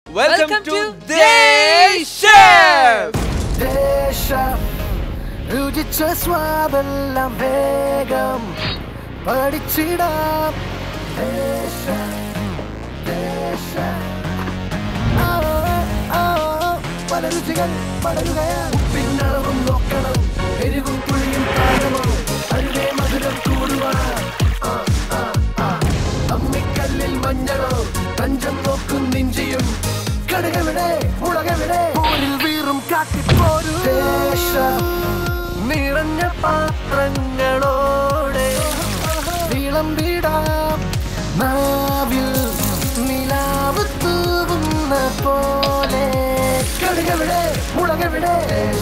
Welcome to Dhe Chef. Dhe Chef. രുചിച്ച സ്വാദെല്ലാം വേഗം പഠിച്ചിടാം. Dhe Chef. Dhe Chef. പല രുചികൾ പടരുകയാണ്. ഉപ്പിനളവും നോക്കണം, എരിവും പുളിയും പാകമോ, അരുവേ മധുരം കൂടുവാൻ. അമ്മിക്കല്ലിൽ മഞ്ഞളോ, കഞ്ചം നോക്കും നിഞ്ചിയും, കടുകവിടെ മുളകവിടെ, പോരിൽ വീറും കാട്ടിപ്പോരും. ദേശം നിറഞ്ഞ പാത്രങ്ങളോടെ വിളമ്പിടാം. നാവിൽ നിലാവ് തൂവുന്ന പോലെ, കടുകവിടെ മുളകവിടെ.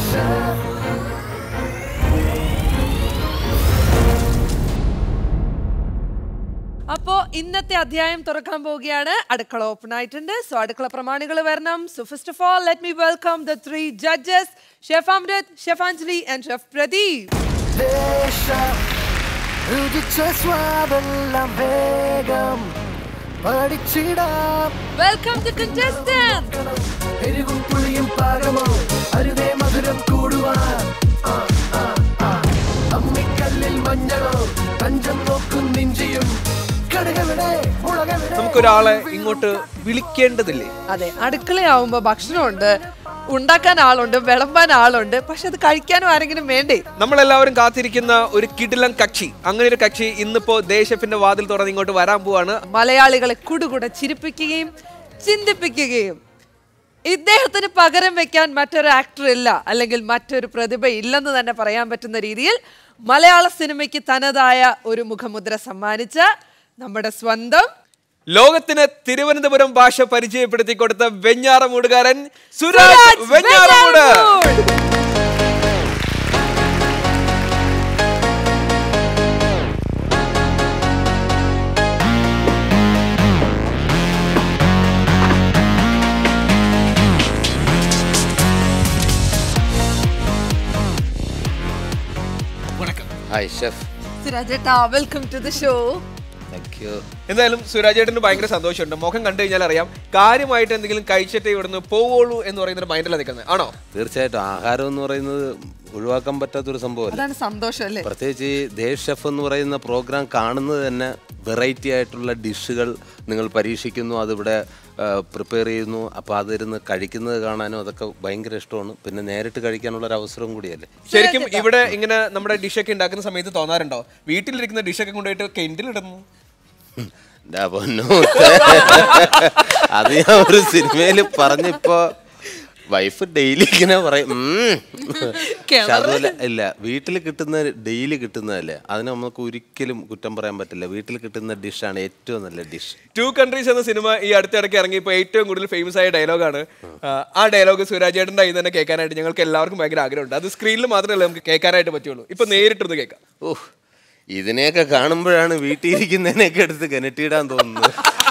അപ്പോ ഇന്നത്തെ അധ്യായം തുറക്കാൻ പോവുകയാണ്. അടുക്കള ഓപ്പൺ ആയിട്ടുണ്ട്. സോ അടുക്കള പ്രമാണികൾ വരണം. So first of all let me welcome the 3 judges, chef Amrit, chef Anjali and chef Pradeep. Welcome to contestants. എരിവും പുളിയും പാകമോ, അരുവേ മധുരം കൂടുവാൻ. അമ്മിക്കല്ലിൽ മഞ്ഞളോ, കഞ്ചം നോക്കും നിഞ്ചിയും, നമുക്കൊരാളെ ഇങ്ങോട്ട് വിളിക്കേണ്ടതില്ലേ? അതെ, അടുക്കളയാവുമ്പോ ഭക്ഷണമുണ്ട്, ഉണ്ടാക്കാൻ ആളുണ്ട്, വിളമ്പാൻ ആളുണ്ട്, പക്ഷെ അത് കഴിക്കാനും ആരെങ്കിലും വേണ്ടേ? നമ്മളെല്ലാവരും കാത്തിരിക്കുന്ന ഒരു കിടിലൻ കക്ഷി, അങ്ങനെ ഒരു കക്ഷി ഇന്നിപ്പോ ദേ ഷെഫിന്റെ വാതിൽ തുറന്ന് ഇങ്ങോട്ട് വരാൻ പോവാണ്. മലയാളികളെ കുടുകൂടെ ചിരിപ്പിക്കുകയും ചിന്തിപ്പിക്കുകയും ഇദ്ദേഹത്തിന് പകരം വെക്കാൻ മറ്റൊരു ആക്ടർ ഇല്ല, അല്ലെങ്കിൽ മറ്റൊരു പ്രതിഭ ഇല്ലെന്ന് തന്നെ പറയാൻ പറ്റുന്ന രീതിയിൽ മലയാള സിനിമയ്ക്ക് തനതായ ഒരു മുഖമുദ്ര സമ്മാനിച്ച നമ്മുടെ സ്വന്തം, ലോകത്തിന് തിരുവനന്തപുരം ഭാഷ പരിചയപ്പെടുത്തി കൊടുത്ത വെഞ്ഞാറമൂടുകാരൻ സുരാജ് വെഞ്ഞാറമൂട്. Hi chef. സുരാജേട്ടാ, വെൽക്കം ടു ദി ഷോ. എന്തായാലും സുരാജേട്ടന് ഭയങ്കര സന്തോഷമുണ്ട്. മുഖം കണ്ടു കഴിഞ്ഞാൽ അറിയാം കാര്യമായിട്ട് എന്തെങ്കിലും കഴിച്ചിട്ടേ ഇവിടുന്ന് പോവുള്ളൂ എന്ന് പറയുന്ന മൈൻഡിലാണ് നിൽക്കുന്നത്. ആണോ? തീർച്ചയായിട്ടും ആഹാരം എന്ന് പറയുന്നത് ഒഴിവാക്കാൻ പറ്റാത്തൊരു സംഭവമല്ല. സന്തോഷം അല്ലേ? പ്രത്യേകിച്ച് ഈ ദേ ഷെഫ് എന്ന് പറയുന്ന പ്രോഗ്രാം കാണുന്നത് തന്നെ വെറൈറ്റി ആയിട്ടുള്ള ഡിഷുകൾ നിങ്ങൾ പരീക്ഷിക്കുന്നു, അതിവിടെ പ്രിപ്പയർ ചെയ്യുന്നു. അപ്പോൾ അതിരുന്ന് കഴിക്കുന്നത് കാണാനും അതൊക്കെ ഭയങ്കര ഇഷ്ടമാണ്. പിന്നെ നേരിട്ട് കഴിക്കാനുള്ള ഒരു അവസരവും കൂടിയല്ലേ. ശരിക്കും ഇവിടെ ഇങ്ങനെ നമ്മുടെ ഡിഷൊക്കെ ഉണ്ടാക്കുന്ന സമയത്ത് തോന്നാറുണ്ടോ വീട്ടിലിരിക്കുന്ന ഡിഷൊക്കെ കൊണ്ടുപോയിട്ട് കെൻഡിലിടുന്നു? അത് ഞാൻ ഒരു സിനിമയിൽ പറഞ്ഞപ്പോ വൈഫ് ഡെയിലി ഇങ്ങനെ പറയും. അതുപോലെ ഇല്ല, വീട്ടിൽ കിട്ടുന്ന ഡെയിലി കിട്ടുന്നതല്ലേ, അതിന് നമുക്ക് ഒരിക്കലും കുറ്റം പറയാൻ പറ്റില്ല. വീട്ടിൽ കിട്ടുന്ന ഡിഷാണ് ഏറ്റവും നല്ല ഡിഷ്. 2 countries എന്ന സിനിമ ഈ അടുത്തിടയ്ക്ക് ഇറങ്ങി ഇപ്പോൾ ഏറ്റവും കൂടുതൽ ഫേമസ് ആയ ഡയലോഗാണ്. ആ ഡയലോഗ് സുരാജേട്ടൻ്റെ കയ്യിൽ തന്നെ കേൾക്കാനായിട്ട് ഞങ്ങൾക്ക് എല്ലാവർക്കും ഭയങ്കര ആഗ്രഹമുണ്ട്. അത് സ്ക്രീനിൽ മാത്രമല്ല നമുക്ക് കേൾക്കാനായിട്ട് പറ്റുള്ളൂ. ഇപ്പൊ നേരിട്ടൊന്ന് കേൾക്കാം. ഓഹ്, ഇതിനെയൊക്കെ കാണുമ്പോഴാണ് വീട്ടിൽ ഇരിക്കുന്നതിനെയൊക്കെ എടുത്ത് കിണറ്റിയിടാൻ തോന്നുന്നത്.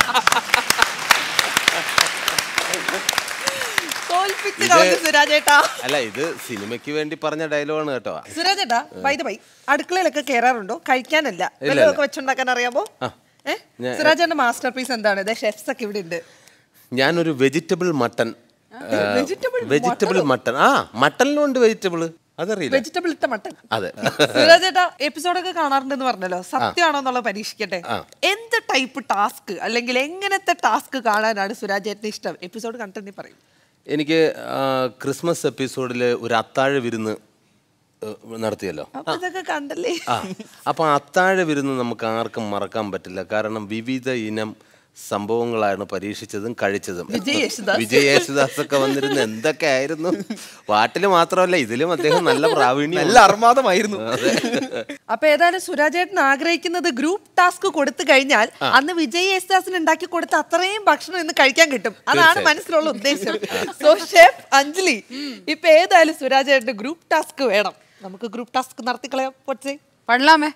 അല്ല, ഇത് സിനിമയ്ക്ക് വേണ്ടി പറഞ്ഞ ഡയലോഗാണ് കേട്ടോ. സുരാജേട്ടാ, ബൈ ദ ബൈ, അടുക്കളയിലൊക്കെ കേറാറുണ്ടോ? കഴിക്കാനല്ല, വെച്ചുണ്ടാക്കാൻ അറിയാമോ? സുരാജേട്ടന്റെ മാസ്റ്റർ പീസ് എന്താണ്? ഷെഫ്സ് ഒക്കെ ഇവിടെ ഉണ്ട്. ഞാനൊരു വെജിറ്റബിൾ മട്ടൺ. Vegetable mutton. മട്ടണിലുണ്ട് വെജിറ്റബിൾ. അതറിയില്ല, വെജിറ്റബിൾ ഇട്ട മട്ടൺ. അതെ. സുരാജേട്ടാ, എപ്പിസോഡൊക്കെ കാണാറുണ്ടെന്ന് പറഞ്ഞല്ലോ, സത്യമാണോ എന്നുള്ളത് പരീക്ഷിക്കട്ടെ. എന്ത് ടൈപ്പ് ടാസ്ക് അല്ലെങ്കിൽ എങ്ങനത്തെ ടാസ്ക് കാണാനാണ് സുരാജേട്ടന് ഇഷ്ടം? എപ്പിസോഡ് കണ്ടിട്ട് പറയും. എനിക്ക് ക്രിസ്മസ് എപ്പിസോഡിൽ ഒരു അത്താഴ വിരുന്ന് നടത്തിയല്ലോ, അതൊക്കെ കണ്ടല്ലേ. അപ്പൊ അത്താഴ വിരുന്ന് നമുക്ക് ആർക്കും മറക്കാൻ പറ്റില്ല. കാരണം വിവിധ ഇനം സംഭവങ്ങളാണ് പരീക്ഷിച്ചതും കഴിച്ചതും. വിജയ് യേശുദാസ് ഒക്കെ വന്നിരുന്നു. എന്തൊക്കെ ആയിരുന്നു! പാട്ടില് മാത്രമല്ല, ഇതിലും അദ്ദേഹം നല്ല പ്രാവീണ്യം, നല്ല അർമാദമായിരുന്നു. അപ്പൊ ഏതായാലും സുരാജേട്ടൻ ആഗ്രഹിക്കുന്നത് ഗ്രൂപ്പ് ടാസ്ക് കൊടുത്തു കഴിഞ്ഞാൽ അന്ന് വിജയ് യേശുദാസിന് ഉണ്ടാക്കി കൊടുത്ത അത്രയും ഭക്ഷണം ഇന്ന് കഴിക്കാൻ കിട്ടും. അതാണ് മനസ്സിലുള്ള ഉദ്ദേശം. സോ ഷെഫ് അഞ്ജലി, ഇപ്പൊ ഏതായാലും സുരാജേട്ടന്റെ ഗ്രൂപ്പ് ടാസ്ക് വേണം. നമുക്ക് ഗ്രൂപ്പ് ടാസ്ക് നടത്തിക്കളയാം. പണലാമേ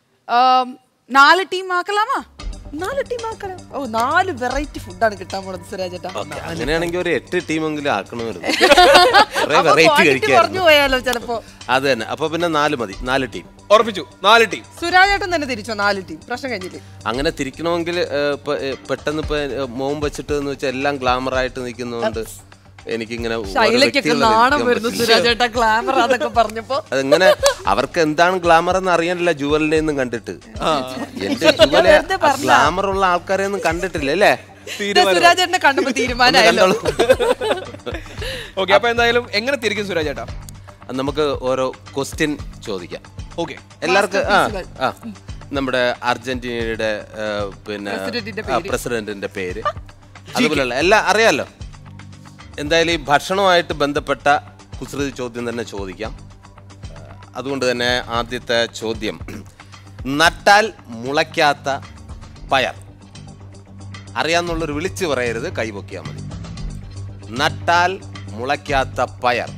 4 ടീം ആക്കലാമാ? 4 ടീം ആക്കണം. 4 വെറൈറ്റി ഫുഡാണ് കിട്ടാൻ പോണത് സുരാജേട്ടാ. അങ്ങനെയാണെങ്കിൽ ഒരു 8 ടീമെങ്കിലും ആക്കണമായിരുന്നു. പറഞ്ഞു പോയാലോ ചിലപ്പോ. അത് തന്നെ. അപ്പൊ പിന്നെ 4 മതി, 4 ടീം. ഉറപ്പിച്ചു 4 ടീം. സുരാജേട്ടൻ തന്നെ തിരിച്ചോ 4 ടീം? പ്രശ്നം കഴിഞ്ഞില്ലേ? അങ്ങനെ തിരിക്കണമെങ്കിൽ പെട്ടെന്ന് ഇപ്പൊ മോം വെച്ചിട്ട് എന്ന് വെച്ചാൽ എല്ലാം ഗ്ലാമർ ആയിട്ട് നിൽക്കുന്നതുകൊണ്ട് എനിക്കിങ്ങനെ ശൈലക്കൊക്കെ നാണം വരുന്നു സുരാജേട്ടാ ഗ്ലാമർ അതൊക്കെ പറഞ്ഞപ്പോ. അതെങ്ങനെ അവർക്ക് എന്താണ് ഗ്ലാമർ എന്ന് അറിയാനില്ല ജുവലിനെ ഒന്നും കണ്ടിട്ട്. എന്റെ ജുവലെ ഗ്ലാമർ ഉള്ള ആൾക്കാരെ ഒന്നും കണ്ടിട്ടില്ല അല്ലേ? സുരാജേട്ടനെ കണ്ടപ്പോ തീരുമാനമായല്ലോ. ഓക്കെ, അപ്പൊ എന്തായാലും എങ്ങനെ തിരിക്കും സുരാജേട്ടാ? നമുക്ക് ഓരോ ക്വസ്റ്റ്യൻ ചോദിക്കാം. ഓക്കെ, എല്ലാവർക്കും നമ്മുടെ അർജന്റീനയുടെ പിന്നെ പ്രസിഡന്റിന്റെ പേര് അതുപോലെയുള്ള എല്ലാം അറിയാലോ. എന്തായാലും ഈ ഭക്ഷണവുമായിട്ട് ബന്ധപ്പെട്ട കുസൃതി ചോദ്യം തന്നെ ചോദിക്കാം. അതുകൊണ്ട് തന്നെ ആദ്യത്തെ ചോദ്യം, നട്ടാൽ മുളയ്ക്കാത്ത പയർ. അറിയാന്നുള്ളൊരു വിളിച്ചു പറയരുത്, കൈപൊക്കിയാൽ മതി. നട്ടാൽ മുളയ്ക്കാത്ത പയർ.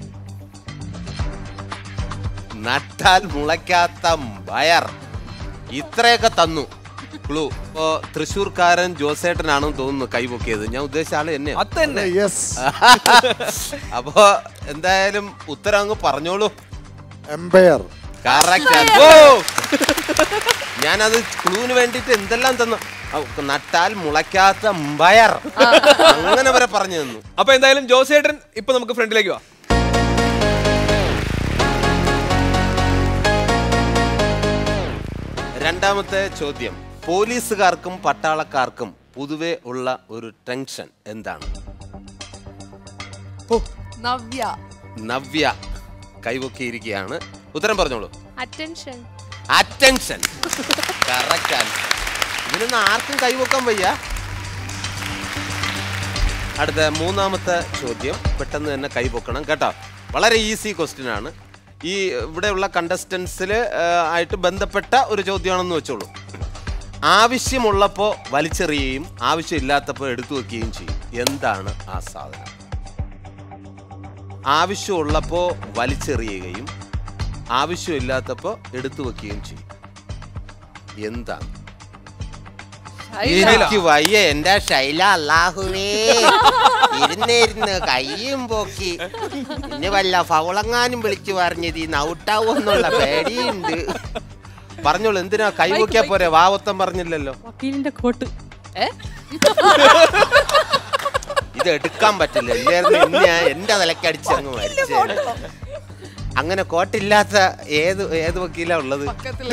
നട്ടാൽ മുളയ്ക്കാത്ത പയർ. ഇത്രയൊക്കെ തന്നു ക്ലൂ. ഇപ്പോ തൃശ്ശൂർക്കാരൻ ജോസേട്ടനാണെന്ന് തോന്നുന്നു കൈപൊക്കിയത്. ഞാൻ ഉദ്ദേശിച്ച ആള് എന്നെ. അപ്പോ എന്തായാലും ഉത്തരം അങ്ങ് പറഞ്ഞോളൂ. എംപയർ. ഞാനത് ക്ലൂവിന് വേണ്ടിട്ട് എന്തെല്ലാം തന്നു. നട്ടാൽ മുളയ്ക്കാത്ത പയർ അങ്ങനെ വരെ പറഞ്ഞു തന്നു. അപ്പൊ എന്തായാലും ജോസേട്ടൻ ഇപ്പൊ നമുക്ക് ഫ്രണ്ടിലേക്ക് വാ. രണ്ടാമത്തെ ചോദ്യം, പോലീസുകാർക്കും പട്ടാളക്കാർക്കും പൊതുവെ ഉള്ള ഒരു ടെൻഷൻ എന്താണ്? നവ്യ. നവ്യ കൈവക്കിയിരിക്കുകയാണ്. ഉത്തരം പറഞ്ഞോളൂ. അറ്റൻഷൻ. അറ്റൻഷൻ. Correct answer. ഇതിനൊന്നും ആർക്കും കൈവക്കാൻ വയ്യ. അടുത്ത മൂന്നാമത്തെ ചോദ്യം, പെട്ടെന്ന് തന്നെ കൈപൊക്കണം കേട്ടോ. വളരെ ഈസി ക്വസ്റ്റ്യൻ ആണ്. ഈ ഇവിടെയുള്ള കണ്ടസ്റ്റൻസിൽ ആയിട്ട് ബന്ധപ്പെട്ട ഒരു ചോദ്യമാണെന്ന് വെച്ചോളൂ. ആവശ്യമുള്ളപ്പോൾ വലിച്ചെറിയുകയും ആവശ്യമില്ലാത്തപ്പോൾ എടുത്തു വെക്കുകയും ചെയ്യും. എന്താണ് ആ സാധനം? ആവശ്യമുള്ളപ്പോൾ വലിച്ചെറിയുകയും ആവശ്യമില്ലാത്തപ്പോൾ എടുത്തു വെക്കുകയും ചെയ്യും. എന്താണ്? എനിക്ക് വയ്യ എന്റെ ശൈല. അല്ലാഹുവേ, ഇരുന്നിരുന്ന് കയ്യും പോക്കി ഇനി വല്ല ഫൗളങ്ങാനും വിളിച്ചു പറഞ്ഞത് ഈ നൗട്ടാവെന്നുള്ള പേടിയുണ്ട്. പറഞ്ഞോളൂ, എന്തിനാ കൈവയ്ക്കാ പോരെ? വാവത്തം പറഞ്ഞില്ലല്ലോ. വക്കീലിന്റെ കോട്ട്. ഇത് എടുക്കാൻ പറ്റില്ല. ഇല്ലായിരുന്നു എന്റെ തലക്ക് അടിച്ചങ്ങ് മരിച്ചേ. അങ്ങനെ കോട്ടില്ലാത്ത ഏത് വക്കീലാ ഉള്ളത്?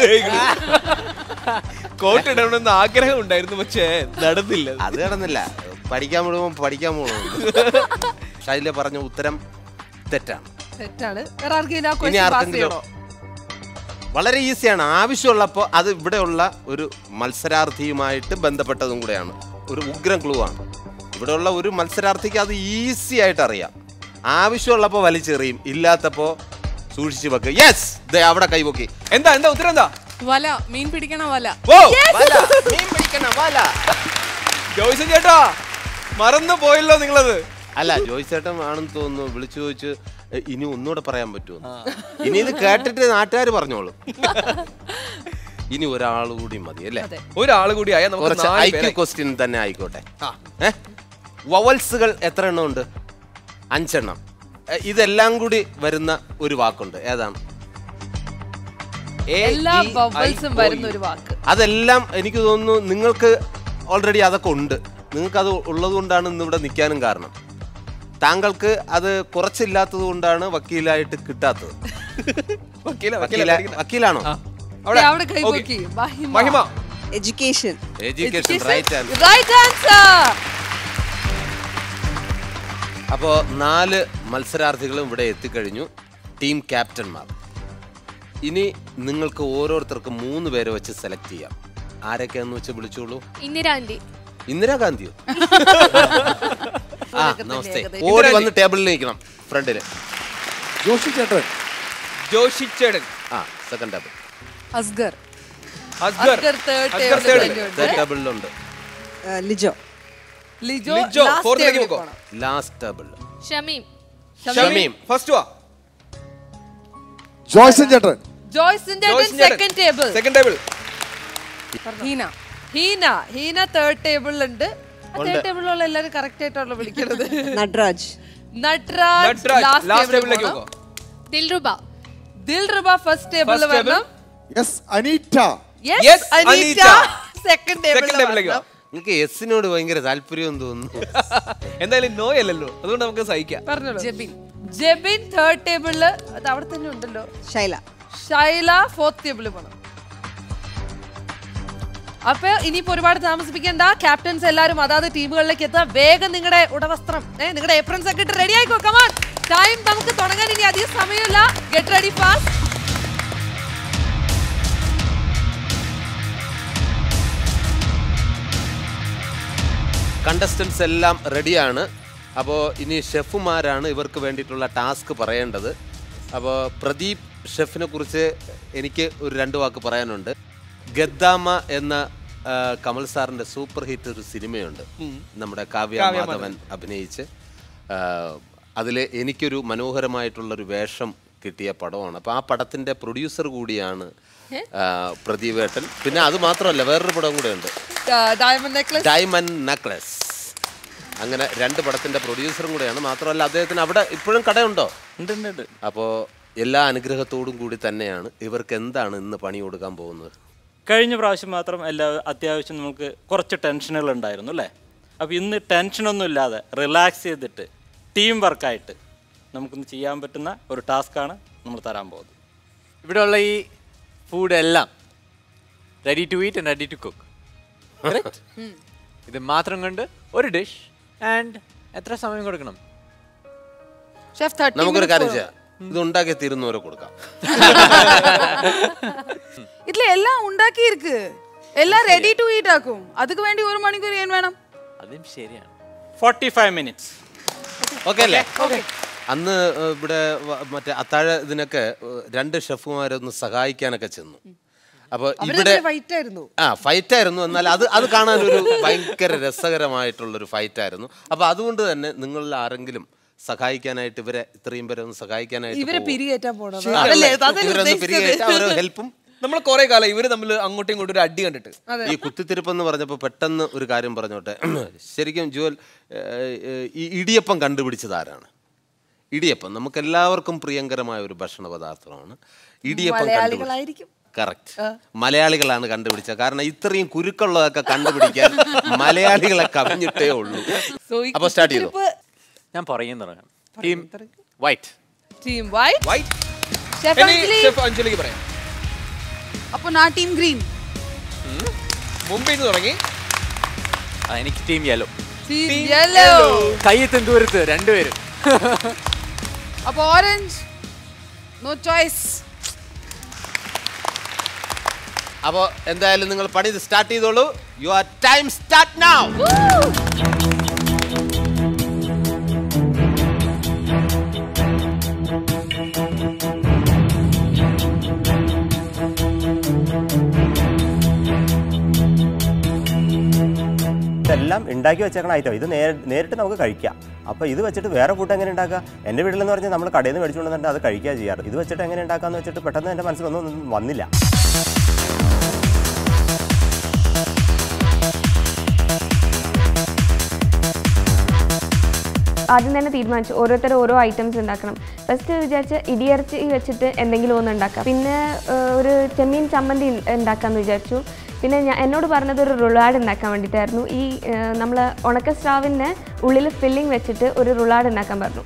കോട്ട് ഇടണമെന്ന് ആഗ്രഹം ഉണ്ടായിരുന്നു, പക്ഷേ നടന്നില്ല. അത് നടന്നില്ല. പഠിക്കാൻ പോകണം. ഷൈല പറഞ്ഞ ഉത്തരം തെറ്റാണ്. ഇനി ആർക്കെങ്കിലും വളരെ ഈസിയാണ്. ആവശ്യമുള്ളപ്പോൾ അത് ഇവിടെയുള്ള ഒരു മത്സരാർത്ഥിയുമായിട്ട് ബന്ധപ്പെട്ടതും കൂടെയാണ്. ഒരു ഉഗ്രം ക്ലൂ ആണ്. ഇവിടെയുള്ള ഒരു മത്സരാർത്ഥിക്ക് അത് ഈസി ആയിട്ട് അറിയാം. ആവശ്യമുള്ളപ്പോൾ വലിച്ചെറിയും, ഇല്ലാത്തപ്പോ സൂക്ഷിച്ചു വെക്കുക. യെസ്, അവിടെ കൈപൊക്കി. എന്താ ഉത്തരം എന്താ? വല. മീൻ പിടിക്കണ വല. മീൻ പിടിക്കണ വല. ജോയ്സൻ ചേട്ടാ, മറന്നു പോയല്ലോ നിങ്ങളത്. അല്ല, ജോയ്സ് ചേട്ടൻ ആണെന്ന് തോന്നുന്നു. വിളിച്ചു ചോദിച്ചു ഇനി ഒന്നുകൂടെ പറയാൻ പറ്റുമോ? ഇനി ഇത് കേട്ടിട്ട് നാട്ടുകാർ പറഞ്ഞോളൂ. ഇനി ഒരാൾ കൂടി മതി അല്ലേ? ഒരാൾ കൂടി ആയാൽ നമുക്ക് ഐക്യു ക്വസ്റ്റ്യൻ തന്നെ ആയിക്കോട്ടെ. വവൽസുകൾ എത്ര എണ്ണം ഉണ്ട്? 5 എണ്ണം. ഇതെല്ലാം കൂടി വരുന്ന ഒരു വാക്കുണ്ട്. ഏതാണ്? അതെല്ലാം എനിക്ക് തോന്നുന്നു നിങ്ങൾക്ക് ഓൾറെഡി അതൊക്കെ ഉണ്ട്. നിങ്ങൾക്ക് അത് ഉള്ളത് കൊണ്ടാണ് ഇന്നിവിടെ നിൽക്കാനും കാരണം. താങ്കൾക്ക് അത് കുറച്ചില്ലാത്തത് കൊണ്ടാണ് വക്കീലായിട്ട് കിട്ടാത്തത്. വക്കീലാണോ? എഡ്യൂക്കേഷൻ. Right answer. അപ്പോ 4 മത്സരാർത്ഥികളും ഇവിടെ എത്തിക്കഴിഞ്ഞു. ടീം ക്യാപ്റ്റന്മാർ. ഇനി നിങ്ങൾക്ക് ഓരോരുത്തർക്കും 3 പേരെ വെച്ച് സെലക്ട് ചെയ്യാം. ആരൊക്കെയാന്ന് വെച്ച് വിളിച്ചോളൂ. ഇന്ദിരാഗാന്ധിയോ? നമസ്തേ. ഓടി വന്ന് ടേബിളിൽ നിൽക്കണം ഫ്രണ്ടില്. ജോഷി ചേട്ടൻ. Second table. അസ്ഗർ. തേർഡ് ടേബിളിലുണ്ട്. Lijo. Last table. Shameem. First വാ. ജോയ്സൻ ചേട്ടൻ. Second table. ഹീന തേർഡ് ടേബിളിലുണ്ട്. തേർഡ് ടേബിളിലുള്ള എല്ലാരും കറക്റ്റ് ആയിട്ടുള്ള വിളിക്കുന്നത്. നട്രാജ് ലാസ്റ്റ് ടേബിളിലേക്ക് പോ. ദിൽറുബ ഫസ്റ്റ് ടേബിളിൽ വരണം. Yes Anita. Yes, Anita. Second ടേബിളിലേക്ക് വാ. നിങ്ങൾക്ക് എസിനോട് ഭയങ്കര താല്പര്യം തോന്നുന്നു. എന്തായാലും നോ അല്ലല്ലോ, അതുകൊണ്ട് നമുക്ക് സഹിക്കാം. പറഞ്ഞോളൂ. ജെബിൻ. ജെബിൻ തേർഡ് ടേബിളില്, അത് അവിടെ തന്നെ ഉണ്ടല്ലോ. ഷൈല ഫോർത്ത് ടേബിളിൽ പോണം. അപ്പൊ ഇനിയിപ്പോ ഒരുപാട് താമസിപ്പിക്കേണ്ട. ക്യാപ്റ്റൻസ് എല്ലാരും അതാത് ടീമുകളിലേക്ക് എത്താം. വേഗം നിങ്ങളുടെ ഉടവസ്ത്രം, നിങ്ങളുടെ ഏപ്രൻസ് ഒക്കെ ഇട്ട് റെഡി ആയിക്കോ. കമാൺ, ടൈം നമുക്ക് തുടങ്ങാൻ ഇനി അധികം സമയമില്ല. Get ready fast. കണ്ടസ്റ്റൻസ് എല്ലാം റെഡിയാണ്. അപ്പോൾ ഇനി ഷെഫുമാരാണ് ഇവർക്ക് വേണ്ടിയിട്ടുള്ള ടാസ്ക് പറയേണ്ടത്. അപ്പോൾ പ്രദീപ് ഷെഫിനെ കുറിച്ച് എനിക്ക് ഒരു 2 വാക്ക് പറയാനുണ്ട്. ഗദ്ദാമ എന്ന കമൽ സാറിൻ്റെ സൂപ്പർ ഹിറ്റ് ഒരു സിനിമയുണ്ട്, നമ്മുടെ കാവ്യ മാധവൻ അഭിനയിച്ച്. അതിൽ എനിക്കൊരു മനോഹരമായിട്ടുള്ളൊരു വേഷം കിട്ടിയ പടമാണ്. അപ്പോൾ ആ പടത്തിൻ്റെ പ്രൊഡ്യൂസർ കൂടിയാണ് പ്രദീപേട്ടൻ. പിന്നെ അത് മാത്രമല്ല, വേറൊരു പടം കൂടെ ഉണ്ട്, ഡയമണ്ട് നെക്ലസ്. അങ്ങനെ 2 പടത്തിൻ്റെ പ്രൊഡ്യൂസറും കൂടെയാണ്. മാത്രമല്ല അദ്ദേഹത്തിന് അവിടെ ഇപ്പോഴും കടയുണ്ടോ? ഉണ്ട്. അപ്പോൾ എല്ലാ അനുഗ്രഹത്തോടും കൂടി തന്നെയാണ് ഇവർക്ക് എന്താണ് ഇന്ന് പണി കൊടുക്കാൻ പോകുന്നത്. കഴിഞ്ഞ പ്രാവശ്യം മാത്രം അത്യാവശ്യം നമുക്ക് കുറച്ച് ടെൻഷനുകൾ ഉണ്ടായിരുന്നു അല്ലേ? അപ്പോൾ ഇന്ന് ടെൻഷനൊന്നും ഇല്ലാതെ റിലാക്സ് ചെയ്തിട്ട് ടീം വർക്കായിട്ട് നമുക്കിന്ന് ചെയ്യാൻ പറ്റുന്ന ഒരു ടാസ്ക്കാണ് നമ്മൾ തരാൻ പോകുന്നത്. ഇവിടെയുള്ള ഈ ഫുഡ് എല്ലാം ready to eat and ready to cook. ഇത് മാത്രം കൊണ്ട് ഒരു ഡിഷ്. ആൻഡ് എത്ര സമയം കൊടുക്കണം? നമുക്കൊരു കാര്യം ചെയ്യാം, ഇത് ഉണ്ടാക്കി തീരുന്നവരെ കൊടുക്കാം. இதுல எல்லாம் ഉണ്ടാക്കി இருக்கு, எல்லாம் ரெடி டு ஈட் ஆக்கும். அதுக்கு வேண்டி 1 മണിക്കൂർ ஏன் വേണം? അതും ശരിയാണ്. 45 minutes. ഓക്കെ അല്ലേ? അന്ന് ഇവിടെ മറ്റേ അത്താഴ ഇതിനൊക്കെ 2 ഷെഫുമാരൊന്ന് സഹായിക്കാനൊക്കെ ചെന്നു. അപ്പോൾ ഇവിടെ ഫൈറ്റായിരുന്നു. എന്നാൽ അത് കാണാനൊരു ഭയങ്കര രസകരമായിട്ടുള്ളൊരു ഫൈറ്റായിരുന്നു. അപ്പോൾ അതുകൊണ്ട് തന്നെ നിങ്ങളിൽ ആരെങ്കിലും സഹായിക്കാനായിട്ട്, ഇവരെ ഇത്രയും പേരെ ഒന്ന് സഹായിക്കാനായിട്ട് ഹെൽപ്പും. നമ്മൾ കുറെ കാലം ഇവര് തമ്മിൽ അങ്ങോട്ടും ഇങ്ങോട്ടും ഒരു അടി കണ്ടിട്ട്. ഈ കുത്തിത്തിരിപ്പെന്ന് പറഞ്ഞപ്പോൾ പെട്ടെന്ന് ഒരു കാര്യം പറഞ്ഞോട്ടെ. ശരിക്കും ജുവൽ, ഈ ഇടിയപ്പം കണ്ടുപിടിച്ചത് ആരാണ്? ഇടിയപ്പം നമുക്ക് എല്ലാവർക്കും പ്രിയങ്കരമായ ഒരു ഭക്ഷണ പദാർത്ഥമാണ്. ഇടിയപ്പം കണ്ടുപിടിച്ചത് കറക്റ്റ് മലയാളികളാണ് കണ്ടുപിടിച്ചത്. കാരണം ഇത്രയും കുരുക്കുള്ളതൊക്കെ കണ്ടുപിടിക്കാൻ മലയാളികളെ കവിഞ്ഞിട്ടേ ഉള്ളൂ. അപ്പൊ സ്റ്റാർട്ട് ചെയ്തു. ഞാൻ പറയുന്നു തുടങ്ങാം. Team white. Team white. Chef അഞ്ജലിക്ക് പറയാം. അപ്പോൾ ഞാൻ ടീം ഗ്രീൻ. മുംബൈയിൽ നിന്ന് തുടങ്ങി. എനിക്ക് ടീം യെല്ലോ. Team yellow. കയ്യെത്തും ദൂരത്ത് 2 പേരും. അപ്പോൾ ഓറഞ്ച്. No choice. അപ്പോൾ എന്തായാലും നിങ്ങൾ പണി സ്റ്റാർട്ട് ചെയ്തോളൂ. Your time start now. ഇതെല്ലാം ഉണ്ടാക്കി വെച്ചേക്കണ ഐറ്റം. ഇത് നേരിട്ട് നമുക്ക് കഴിക്കാം. അപ്പോൾ ഇത് വെച്ചിട്ട് വേറെ ഫുഡ് എങ്ങനെ ഉണ്ടാക്കുക? എൻ്റെ വീട്ടിലെന്ന് പറഞ്ഞാൽ നമ്മൾ കടയിൽ നിന്ന് മേടിച്ചുകൊണ്ടുവന്നിട്ട് അത് കഴിക്കുക ചെയ്യാറ്. ഇത് വെച്ചിട്ട് എങ്ങനെ ഉണ്ടാക്കാമെന്ന് വെച്ചിട്ട് പെട്ടെന്ന് എൻ്റെ മനസ്സിലൊന്നും വന്നില്ല. ആദ്യം തന്നെ തീരുമാനിച്ചു ഓരോരുത്തർ ഓരോ ഐറ്റംസ് ഉണ്ടാക്കണം. ഫസ്റ്റ് വിചാരിച്ച് ഇടിയിറച്ചി വെച്ചിട്ട് എന്തെങ്കിലും ഒന്ന് ഉണ്ടാക്കാം. പിന്നെ ഒരു ചെമ്മീൻ ചമ്മന്തി ഉണ്ടാക്കാമെന്ന് വിചാരിച്ചു. പിന്നെ എന്നോട് പറഞ്ഞത് ഒരു റുളാഡ് ഉണ്ടാക്കാൻ വേണ്ടിയിട്ടായിരുന്നു. ഈ നമ്മൾ ഉണക്ക സ്രാവിൻ്റെ ഉള്ളിൽ ഫില്ലിംഗ് വെച്ചിട്ട് ഒരു റുളാഡ് ഉണ്ടാക്കാൻ പറഞ്ഞു.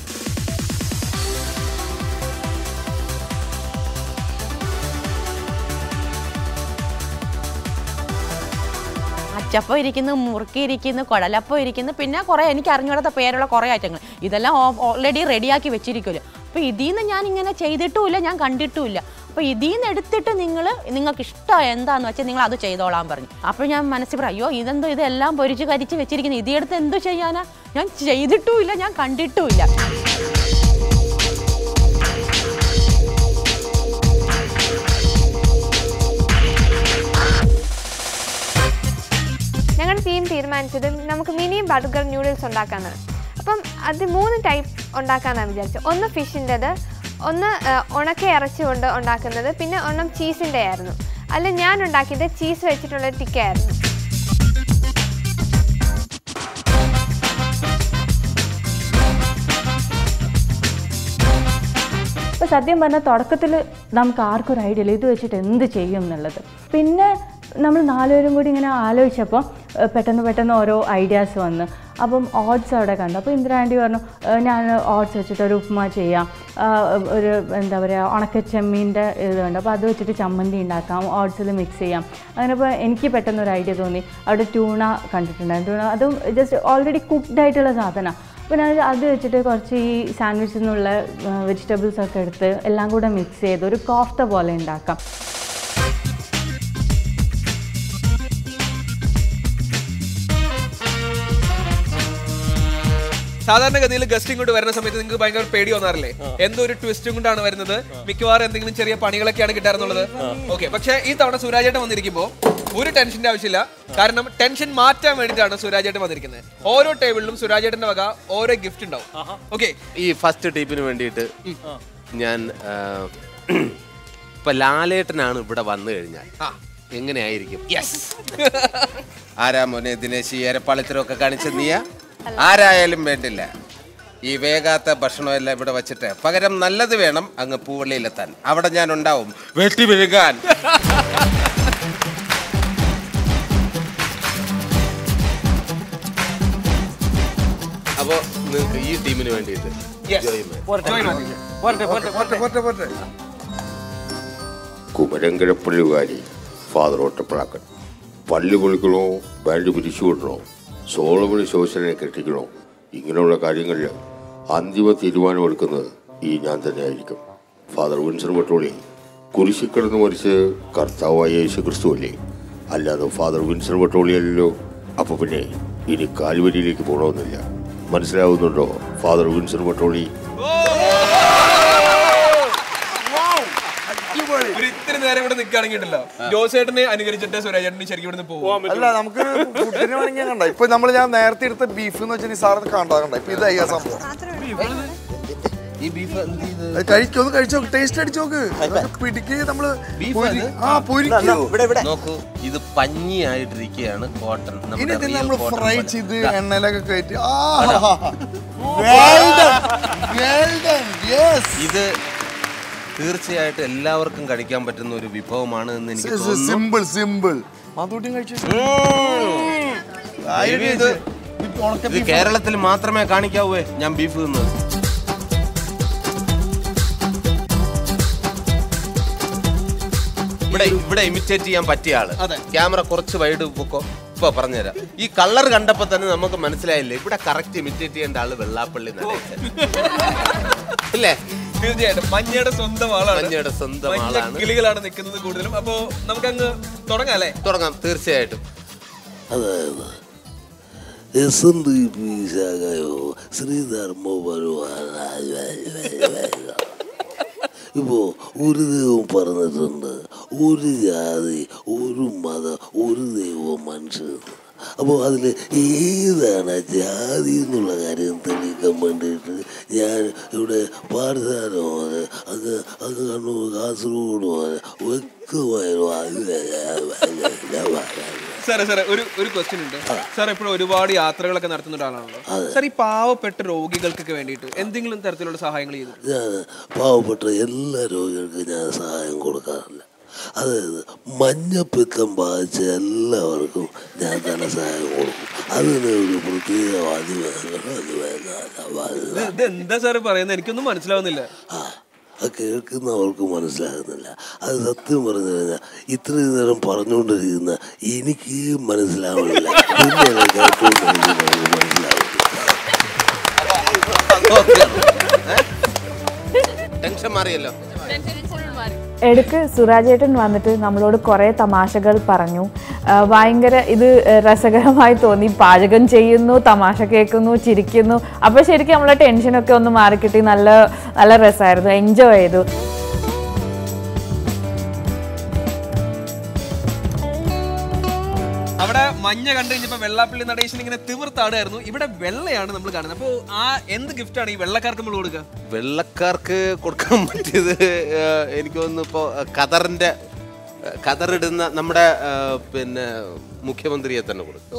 അച്ചപ്പം ഇരിക്കുന്നു, മുറുക്കി ഇരിക്കുന്നു, കുഴലപ്പം ഇരിക്കുന്നു, പിന്നെ കുറേ എനിക്ക് അറിഞ്ഞൂടാത്ത പേരുള്ള കുറേ ഐറ്റങ്ങൾ. ഇതെല്ലാം ഓൾറെഡി റെഡിയാക്കി വെച്ചിരിക്കുമല്ലോ. അപ്പോൾ ഇതിൽ നിന്ന് ഞാൻ ഇങ്ങനെ ചെയ്തിട്ടുമില്ല, ഞാൻ കണ്ടിട്ടുമില്ല. അപ്പോൾ ഇതിൽ നിന്ന് എടുത്തിട്ട് നിങ്ങൾക്ക് ഇഷ്ടം എന്താണെന്ന് വെച്ചാൽ നിങ്ങൾ അത് ചെയ്തോളാൻ പറഞ്ഞു. അപ്പോൾ ഞാൻ മനസ്സിൽ പറയും, അയ്യോ ഇതെന്തോ ഇതെല്ലാം പൊരിച്ച് കരിച്ച് വെച്ചിരിക്കുന്നു, ഇതെടുത്ത് എന്തു ചെയ്യാനാ? ഞാൻ ചെയ്തിട്ടുമില്ല, ഞാൻ കണ്ടിട്ടുമില്ല. ഞങ്ങളുടെ ടീം തീരുമാനിച്ചത് നമുക്ക് മിനി ബർഗർ ന്യൂഡിൽസ് ഉണ്ടാക്കാനാണ്. അപ്പം അത് 3 ടൈപ്പ് ഉണ്ടാക്കാനാണ് വിചാരിച്ചത്. ഒന്ന് ഫിഷിൻ്റെത്, ഒന്ന് ഉണക്ക ഇറച്ചി കൊണ്ട് ഉണ്ടാക്കുന്നത്, പിന്നെ ഒന്നും ചീസിൻ്റെ ആയിരുന്നു. അല്ല ഞാൻ ഉണ്ടാക്കിയത് ചീസ് വെച്ചിട്ടുള്ള ടിക്കയായിരുന്നു. ഇപ്പോൾ സത്യം പറഞ്ഞാൽ തുടക്കത്തിൽ നമുക്ക് ആർക്കും ഒരു ഐഡിയ ഇല്ല ഇത് വെച്ചിട്ട് എന്ത് ചെയ്യും എന്നുള്ളത്. പിന്നെ നമ്മൾ 4 പേരും കൂടി ഇങ്ങനെ ആലോചിച്ചപ്പോൾ പെട്ടെന്ന് ഓരോ ഐഡിയാസ് വന്നു. അപ്പം ഓട്സ് അവിടെ കണ്ടു. അപ്പോൾ ഇന്ദിര ആൻറ്റി പറഞ്ഞു ഞാൻ ഓട്സ് വെച്ചിട്ട് ഒരു ഉപ്മാ ചെയ്യാം, ഒരു എന്താ പറയുക ഉണക്കച്ചെമ്മീൻ്റെ ഇതുണ്ട്, അപ്പോൾ അത് വെച്ചിട്ട് ചമ്മന്തി ഉണ്ടാക്കാം, ഓട്സിൽ മിക്സ് ചെയ്യാം. അങ്ങനെ ഇപ്പോൾ എനിക്ക് പെട്ടെന്നൊരു ഐഡിയ തോന്നി. അവിടെ ട്യൂണ കണ്ടിട്ടുണ്ടായിരുന്നു. ട്യൂണ അതും ജസ്റ്റ് ഓൾറെഡി കുക്ക്ഡ് ആയിട്ടുള്ള സാധനമാണ്. അപ്പോൾ ഞാൻ അത് വെച്ചിട്ട് കുറച്ച് ഈ സാൻഡ്വിച്ചിൽ നിന്നുള്ള വെജിറ്റബിൾസൊക്കെ എടുത്ത് എല്ലാം കൂടെ മിക്സ് ചെയ്ത് ഒരു കോഫ്ത പോലെ ഉണ്ടാക്കാം. സാധാരണഗതിയിൽ ഗസ്റ്റിംഗ് കൊണ്ട് വരുന്ന സമയത്ത് നിങ്ങൾക്ക് ഭയങ്കര പേടി തോന്നാറില്ലേ? എന്തോ ഒരു ട്വിസ്റ്റും കൊണ്ടാണ് വരുന്നത്, മിക്കവാറും എന്തെങ്കിലും ചെറിയ പണികളൊക്കെയാണ് കിട്ടാറുള്ളത്. ഓക്കെ, പക്ഷേ ഈ തവണ സുരാജേട്ടൻ വന്നിരിക്കുമ്പോൾ ഒരു ടെൻഷന്റെ ആവശ്യമില്ല. കാരണം ടെൻഷൻ മാറ്റാൻ വേണ്ടിയിട്ടാണ് സുരാജേട്ടൻ വന്നിരിക്കുന്നത്. ഓരോ ടേബിളിലും സുരാജേട്ടന്റെ വക ഓരോ ഗിഫ്റ്റ് ഉണ്ടാവും. ഓക്കെ, ഈ ഫസ്റ്റ് ടീപ്പിന് വേണ്ടിയിട്ട് ഞാൻ ഇപ്പൊ ലാലേട്ടനാണ് ഇവിടെ വന്നു കഴിഞ്ഞാൽ എങ്ങനെയായിരിക്കും? ആരാ മോനെ ദിനേശ് ഏരപ്പാളിത്തരമൊക്കെ കാണിച്ച നീയാ? ആരായാലും വേണ്ടില്ല, ഈ വേഗാത്ത ഭക്ഷണമെല്ലാം ഇവിടെ വെച്ചിട്ട് പകരം നല്ലത് വേണം അങ്ങ് പൂവള്ളിയിലെത്താൻ. അവിടെ ഞാൻ ഉണ്ടാവും വെട്ടി വിഴുകാൻ. അപ്പോ നിങ്ങൾക്ക് ഈ ടീമിന് വേണ്ടിയിട്ട് കുമരങ്കരപ്പള്ളികാരി ഫാദർ ഒറ്റപ്പളാക്കൻ പള്ളി പൊളിക്കണോ, ബാൻഡ് പിരിച്ചു വിടണോ, സോളമണി ശോശനെ കെട്ടിക്കണോ, ഇങ്ങനെയുള്ള കാര്യങ്ങളിൽ അന്തിമ തീരുമാനമെടുക്കുന്നത് ഈ ഞാൻ തന്നെയായിരിക്കും. ഫാദർ വിൻസൻ വട്ടോളി കുരിശിക്കിടന്ന് മരിച്ച് കർത്താവായ യേശു ക്രിസ്തു അല്ലേ, അല്ലാതെ ഫാദർ വിൻസൻ വട്ടോളി അല്ലല്ലോ. അപ്പോൾ പിന്നെ ഇനി കാൽവരിയിലേക്ക് പോകണമെന്നില്ല. മനസ്സിലാവുന്നുണ്ടോ ഫാദർ വിൻസൻ വട്ടോളി? ഇത്തിരി നേരം ഇവിടെ നിൽക്കുകയാണെങ്കിലോ ജോസേട്ടനെ അനുകരിച്ചിട്ട് സുരാജേട്ടന് ശരിക്കും ഇവിടെ പോകും. അല്ല നമുക്ക് ഫുഡിന് വേണമെങ്കിൽ കണ്ട ഇപ്പൊ ഞാൻ നേരത്തെ എടുത്ത ബീഫ് എന്ന് വെച്ചാൽ സാറിന് കണ്ടാകണ്ട. ഇപ്പൊ ഇതായി ആ സംഭവം. കഴിക്കോ, കഴിച്ചോ, ടേസ്റ്റ് അടിച്ചോക്ക്, പിടിക്ക്. നമ്മള് നോക്കൂ, ഇത് പഞ്ഞിയായിട്ടിരിക്കുകയാണ് കോട്ടൺ. ഇനി നമ്മൾ ഫ്രൈ ചെയ്ത് എണ്ണയിലൊക്കെ കയറ്റി ഇത് തീർച്ചയായിട്ടും എല്ലാവർക്കും കഴിക്കാൻ പറ്റുന്ന ഒരു വിഭവമാണ് എന്ന് എനിക്ക് തോന്നുന്നു. Simple simple. ഇത് കേരളത്തിൽ മാത്രമേ കാണിക്കാവൂ ഞാൻ ബീഫ് തിന്നത്. ഇവിടെ ഇമിറ്റേറ്റ് ചെയ്യാൻ പറ്റിയ ആള്. ക്യാമറ കുറച്ച് വൈഡ് പൊക്കോ. ഇപ്പൊ പറഞ്ഞുതരാം. ഈ കളർ കണ്ടപ്പോ തന്നെ നമുക്ക് മനസ്സിലായില്ലേ ഇവിടെ കറക്റ്റ് ഇമിറ്റേറ്റ് ചെയ്യേണ്ട ആള് വെള്ളാപ്പള്ളി നടേശൻ അല്ലേ? തീർച്ചയായിട്ടും മഞ്ഞയുടെ സ്വന്തം ആളാണ്. മഞ്ഞയുടെ സ്വന്തം ആളാണ്. കിളികളാണ് നിൽക്കുന്നത് കൂടുതലും. അപ്പോ നമുക്കങ്ങ് തുടങ്ങാം അല്ലേ? തുടങ്ങാം, തീർച്ചയായിട്ടും. അതായത് SNDP ശാഖയോ ശ്രീധർമ്മോ ഇപ്പോ ഒരു ദൈവം പറഞ്ഞിട്ടുണ്ട്, ഒരു ജാതി, ഒരു മതം, ഒരു ദൈവം മനുഷ്യർ. അപ്പോൾ അതിൽ ഏതാണ് ജാതി എന്നുള്ള കാര്യം തെളിയിക്കാൻ വേണ്ടിയിട്ട് ഞാൻ ഇവിടെ പാഠശാല പോലെ അങ്ങ് കണ്ണൂർ കാസർഗോഡ് പോലെ സാറേ ഒരു ക്വസ്റ്റ്യൻ ഉണ്ട് സാർ. എപ്പോഴും ഒരുപാട് യാത്രകളൊക്കെ നടത്തുന്ന ഒരാളാണല്ലോ സാർ. ഈ പാവപ്പെട്ട രോഗികൾക്കൊക്കെ വേണ്ടിയിട്ട് എന്തെങ്കിലും തരത്തിലുള്ള സഹായങ്ങൾ ചെയ്തു? ഞാൻ പാവപ്പെട്ട എല്ലാ രോഗികൾക്കും ഞാൻ സഹായം കൊടുക്കാറില്ല. അതായത് മഞ്ഞപ്പിത്തം ബാധിച്ച എല്ലാവർക്കും ഞാൻ ധനസഹായം കൊടുക്കും. അതിന് ഒരു പ്രത്യേക എന്താ സാറ് പറയുന്നത്? എനിക്കൊന്നും മനസ്സിലാവുന്നില്ല. അത് കേൾക്കുന്നവർക്ക് മനസ്സിലാകുന്നില്ല. അത് സത്യം പറഞ്ഞു കഴിഞ്ഞാൽ ഇത്രയും നേരം പറഞ്ഞുകൊണ്ടിരിക്കുന്ന എനിക്ക് മനസ്സിലാവുന്നില്ല. പിന്നെ കേട്ടുകൊണ്ടിരിക്കുന്നവർക്ക് മനസ്സിലാവുന്നില്ല. ടെൻഷൻ മാറിയല്ലോ. ഇടയ്ക്ക് സുരാജേട്ടൻ വന്നിട്ട് നമ്മളോട് കുറേ തമാശകൾ പറഞ്ഞു. ഭയങ്കര ഇത് രസകരമായി തോന്നി. പാചകം ചെയ്യുന്നു, തമാശ കേൾക്കുന്നു, ചിരിക്കുന്നു. അപ്പോൾ ശരിക്കും നമ്മളെ ടെൻഷനൊക്കെ ഒന്ന് മാറിക്കിട്ടി. നല്ല നല്ല രസമായിരുന്നു, എൻജോയ് ചെയ്തു. അവിടെ മഞ്ഞ കണ്ടു കഴിഞ്ഞപ്പോ വെള്ളാപ്പള്ളി നടേശൻ ഇങ്ങനെ തിമിർത്താടായിരുന്നു. ഇവിടെ വെള്ളയാണ് നമ്മൾ കാണുന്നത്. അപ്പൊ ആ എന്ത് ഗിഫ്റ്റാണ് ഈ വെള്ളക്കാർക്ക് നമ്മൾ കൊടുക്കുക? വെള്ളക്കാർക്ക് കൊടുക്കാൻ പറ്റിയത് എനിക്ക് തോന്നുന്നു ഇപ്പോ ഖദറിടുന്ന നമ്മുടെ പിന്നെ മുഖ്യമന്ത്രിയെ തന്നെ കൊടുക്കും.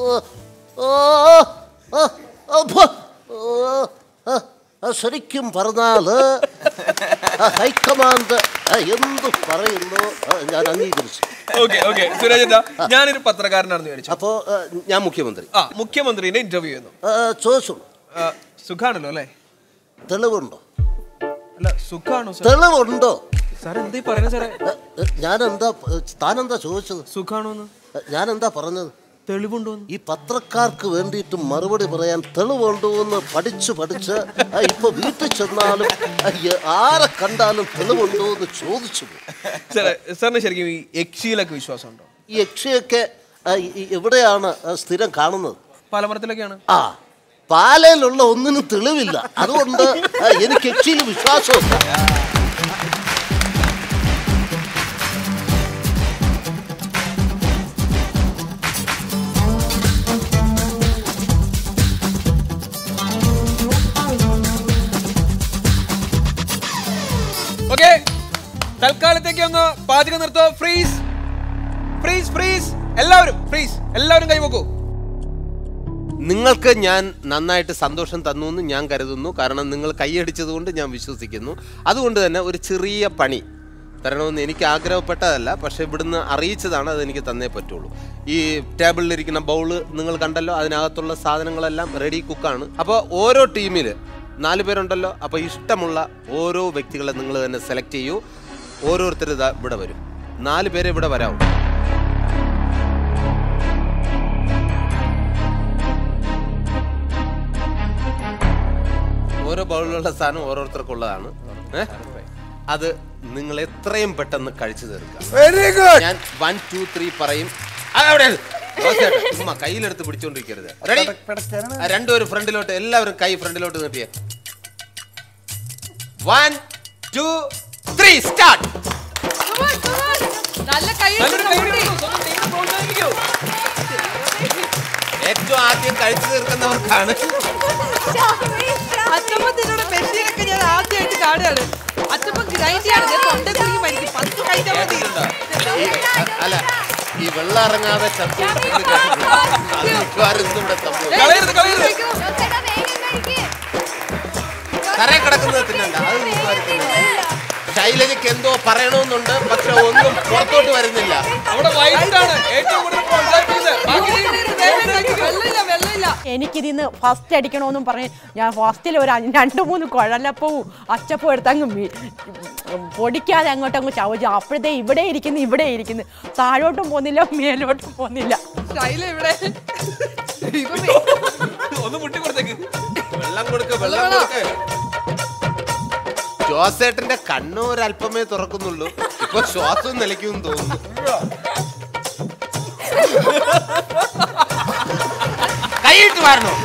ശരിക്കും പറഞ്ഞാല് ഹൈക്കമാൻഡ് എന്ത് പറയുന്നു ഞാൻ അംഗീകരിച്ചു. സുരാജേട്ടാ, ഞാനൊരു പത്രക്കാരനാണെന്ന് വിചാരിച്ചു. അപ്പോ ഞാൻ മുഖ്യമന്ത്രി. മുഖ്യമന്ത്രിനെ ഇന്റർവ്യൂ ചെയ്യുന്നു. ചോദിച്ചു. സുഖാണല്ലോ അല്ലേ? തെളിവുണ്ടോ? അല്ല, സുഖാണോ? തെളിവുണ്ടോ? സാർ എന്തീ പറയുന്നത് സാറേ? ഞാനെന്താ താനെന്താ ചോദിച്ചത്? സുഖാണോന്ന്. ഞാനെന്താ പറഞ്ഞത്? തെളിവുണ്ടോ? ഈ പത്രക്കാർക്ക് വേണ്ടിയിട്ട് മറുപടി പറയാൻ തെളിവുണ്ടോ എന്ന് പഠിച്ച് ഇപ്പൊ വീട്ടിൽ ചെന്നാലും ആരെ കണ്ടാലും തെളിവുണ്ടോ എന്ന് ചോദിച്ചു. സാറിന് ശരിക്കും ഈ യക്ഷിയിലൊക്കെ വിശ്വാസമുണ്ടോ? ഈ യക്ഷിയൊക്കെ എവിടെയാണ് സ്ഥിരം കാണുന്നത്? പാലമരത്തിലൊക്കെയാണ്. പാലയിലുള്ള ഒന്നിനും തെളിവില്ല, അതുകൊണ്ട് എനിക്ക് യക്ഷിയിൽ വിശ്വാസമില്ല. തൽക്കാലത്തേക്ക് ഒന്ന് പാചകം നിർത്തോ. Freeze freeze freeze. എല്ലാവരും കൈവക്കൂ. നിങ്ങൾക്ക് ഞാൻ നന്നായിട്ട് സന്തോഷം തന്നു എന്ന് ഞാൻ കരുതുന്നു. കാരണം നിങ്ങൾ കൈയടിച്ചതുകൊണ്ട് ഞാൻ വിശ്വസിക്കുന്നു. അതുകൊണ്ട് തന്നെ ഒരു ചെറിയ പണി തരണമെന്ന് എനിക്ക് ആഗ്രഹപ്പെട്ടതല്ല, പക്ഷെ ഇവിടുന്ന് അറിയിച്ചതാണ്. അതെനിക്ക് തന്നേ പറ്റുള്ളൂ. ഈ ടേബിളിലിരിക്കുന്ന ബൗള് നിങ്ങൾ കണ്ടല്ലോ, അതിനകത്തുള്ള സാധനങ്ങളെല്ലാം റെഡി കുക്കാണ്. അപ്പോൾ ഓരോ ടീമിൽ 4 പേരുണ്ടല്ലോ. അപ്പോൾ ഇഷ്ടമുള്ള ഓരോ വ്യക്തികളെ നിങ്ങൾ തന്നെ സെലക്ട് ചെയ്യൂ. ഓരോരുത്തർ ഇതാ ഇവിടെ വരും. 4 പേരെ ഇവിടെ വരാവും. ഓരോ ബൗളിലുള്ള സാധനം ഓരോരുത്തർക്കുള്ളതാണ്. അത് നിങ്ങൾ എത്രയും പെട്ടെന്ന് കഴിച്ചു തീർക്കുക. ഞാൻ 1 2 3 പറയും. ചുമ്മാ കയ്യിലെടുത്ത് പിടിച്ചോണ്ടിരിക്കരുത്. റെഡി? രണ്ടുപേരും ഫ്രണ്ടിലോട്ട്, എല്ലാവരും കൈ ഫ്രണ്ടിലോട്ട് നീട്ടിയേ. 1 2 3 സ്റ്റാർട്ട്. ഏറ്റവും ആദ്യം കഴിച്ചു തീർക്കുന്നവർക്കാണ്. അച്ചമ്മത്തിനോട് മെഷീനൊക്കെ ഞാൻ ആദ്യമായിട്ട് കാണുകയാണ്. അച്ചമ്മ ഗ്രൈൻഡാണ് തൊണ്ടക്കുരുങ്ങി മരിക്കും. 10 കഴിച്ചാൽ മതി. അല്ല, ഈ വെള്ളം ഇറങ്ങാതെ കറേ കിടക്കുന്നത് തിന്നണ്ട. അത് ശൈലജയ്ക്ക് എന്തോ പറയണമെന്നുണ്ട്, പക്ഷെ ഒന്നും പുറത്തോട്ട് വരുന്നില്ല. എനിക്കിതിന്ന് ഫസ്റ്റ് അടിക്കണമെന്നും പറഞ്ഞ് ഞാൻ ഫസ്റ്റിൽ ഒരു 2-3 കുഴലപ്പവും അച്ചപ്പവും എടുത്തങ്ങ് പൊടിക്കാതെ അങ്ങോട്ടങ്ങ് ചവച്ചു. അപ്പോഴത്തെ ഇവിടെ ഇരിക്കുന്നു താഴോട്ടും പോകുന്നില്ല, മേലോട്ടും പോകുന്നില്ല. വെള്ളം കൊടുക്ക്. ജോസേട്ടന്റെ കണ്ണൊരല്പമേ തുറക്കുന്നുള്ളൂ. ഇപ്പൊ ശ്വാസം നിലയ്ക്കും തോന്നുന്നു. കൈയിട്ട് വരണോ?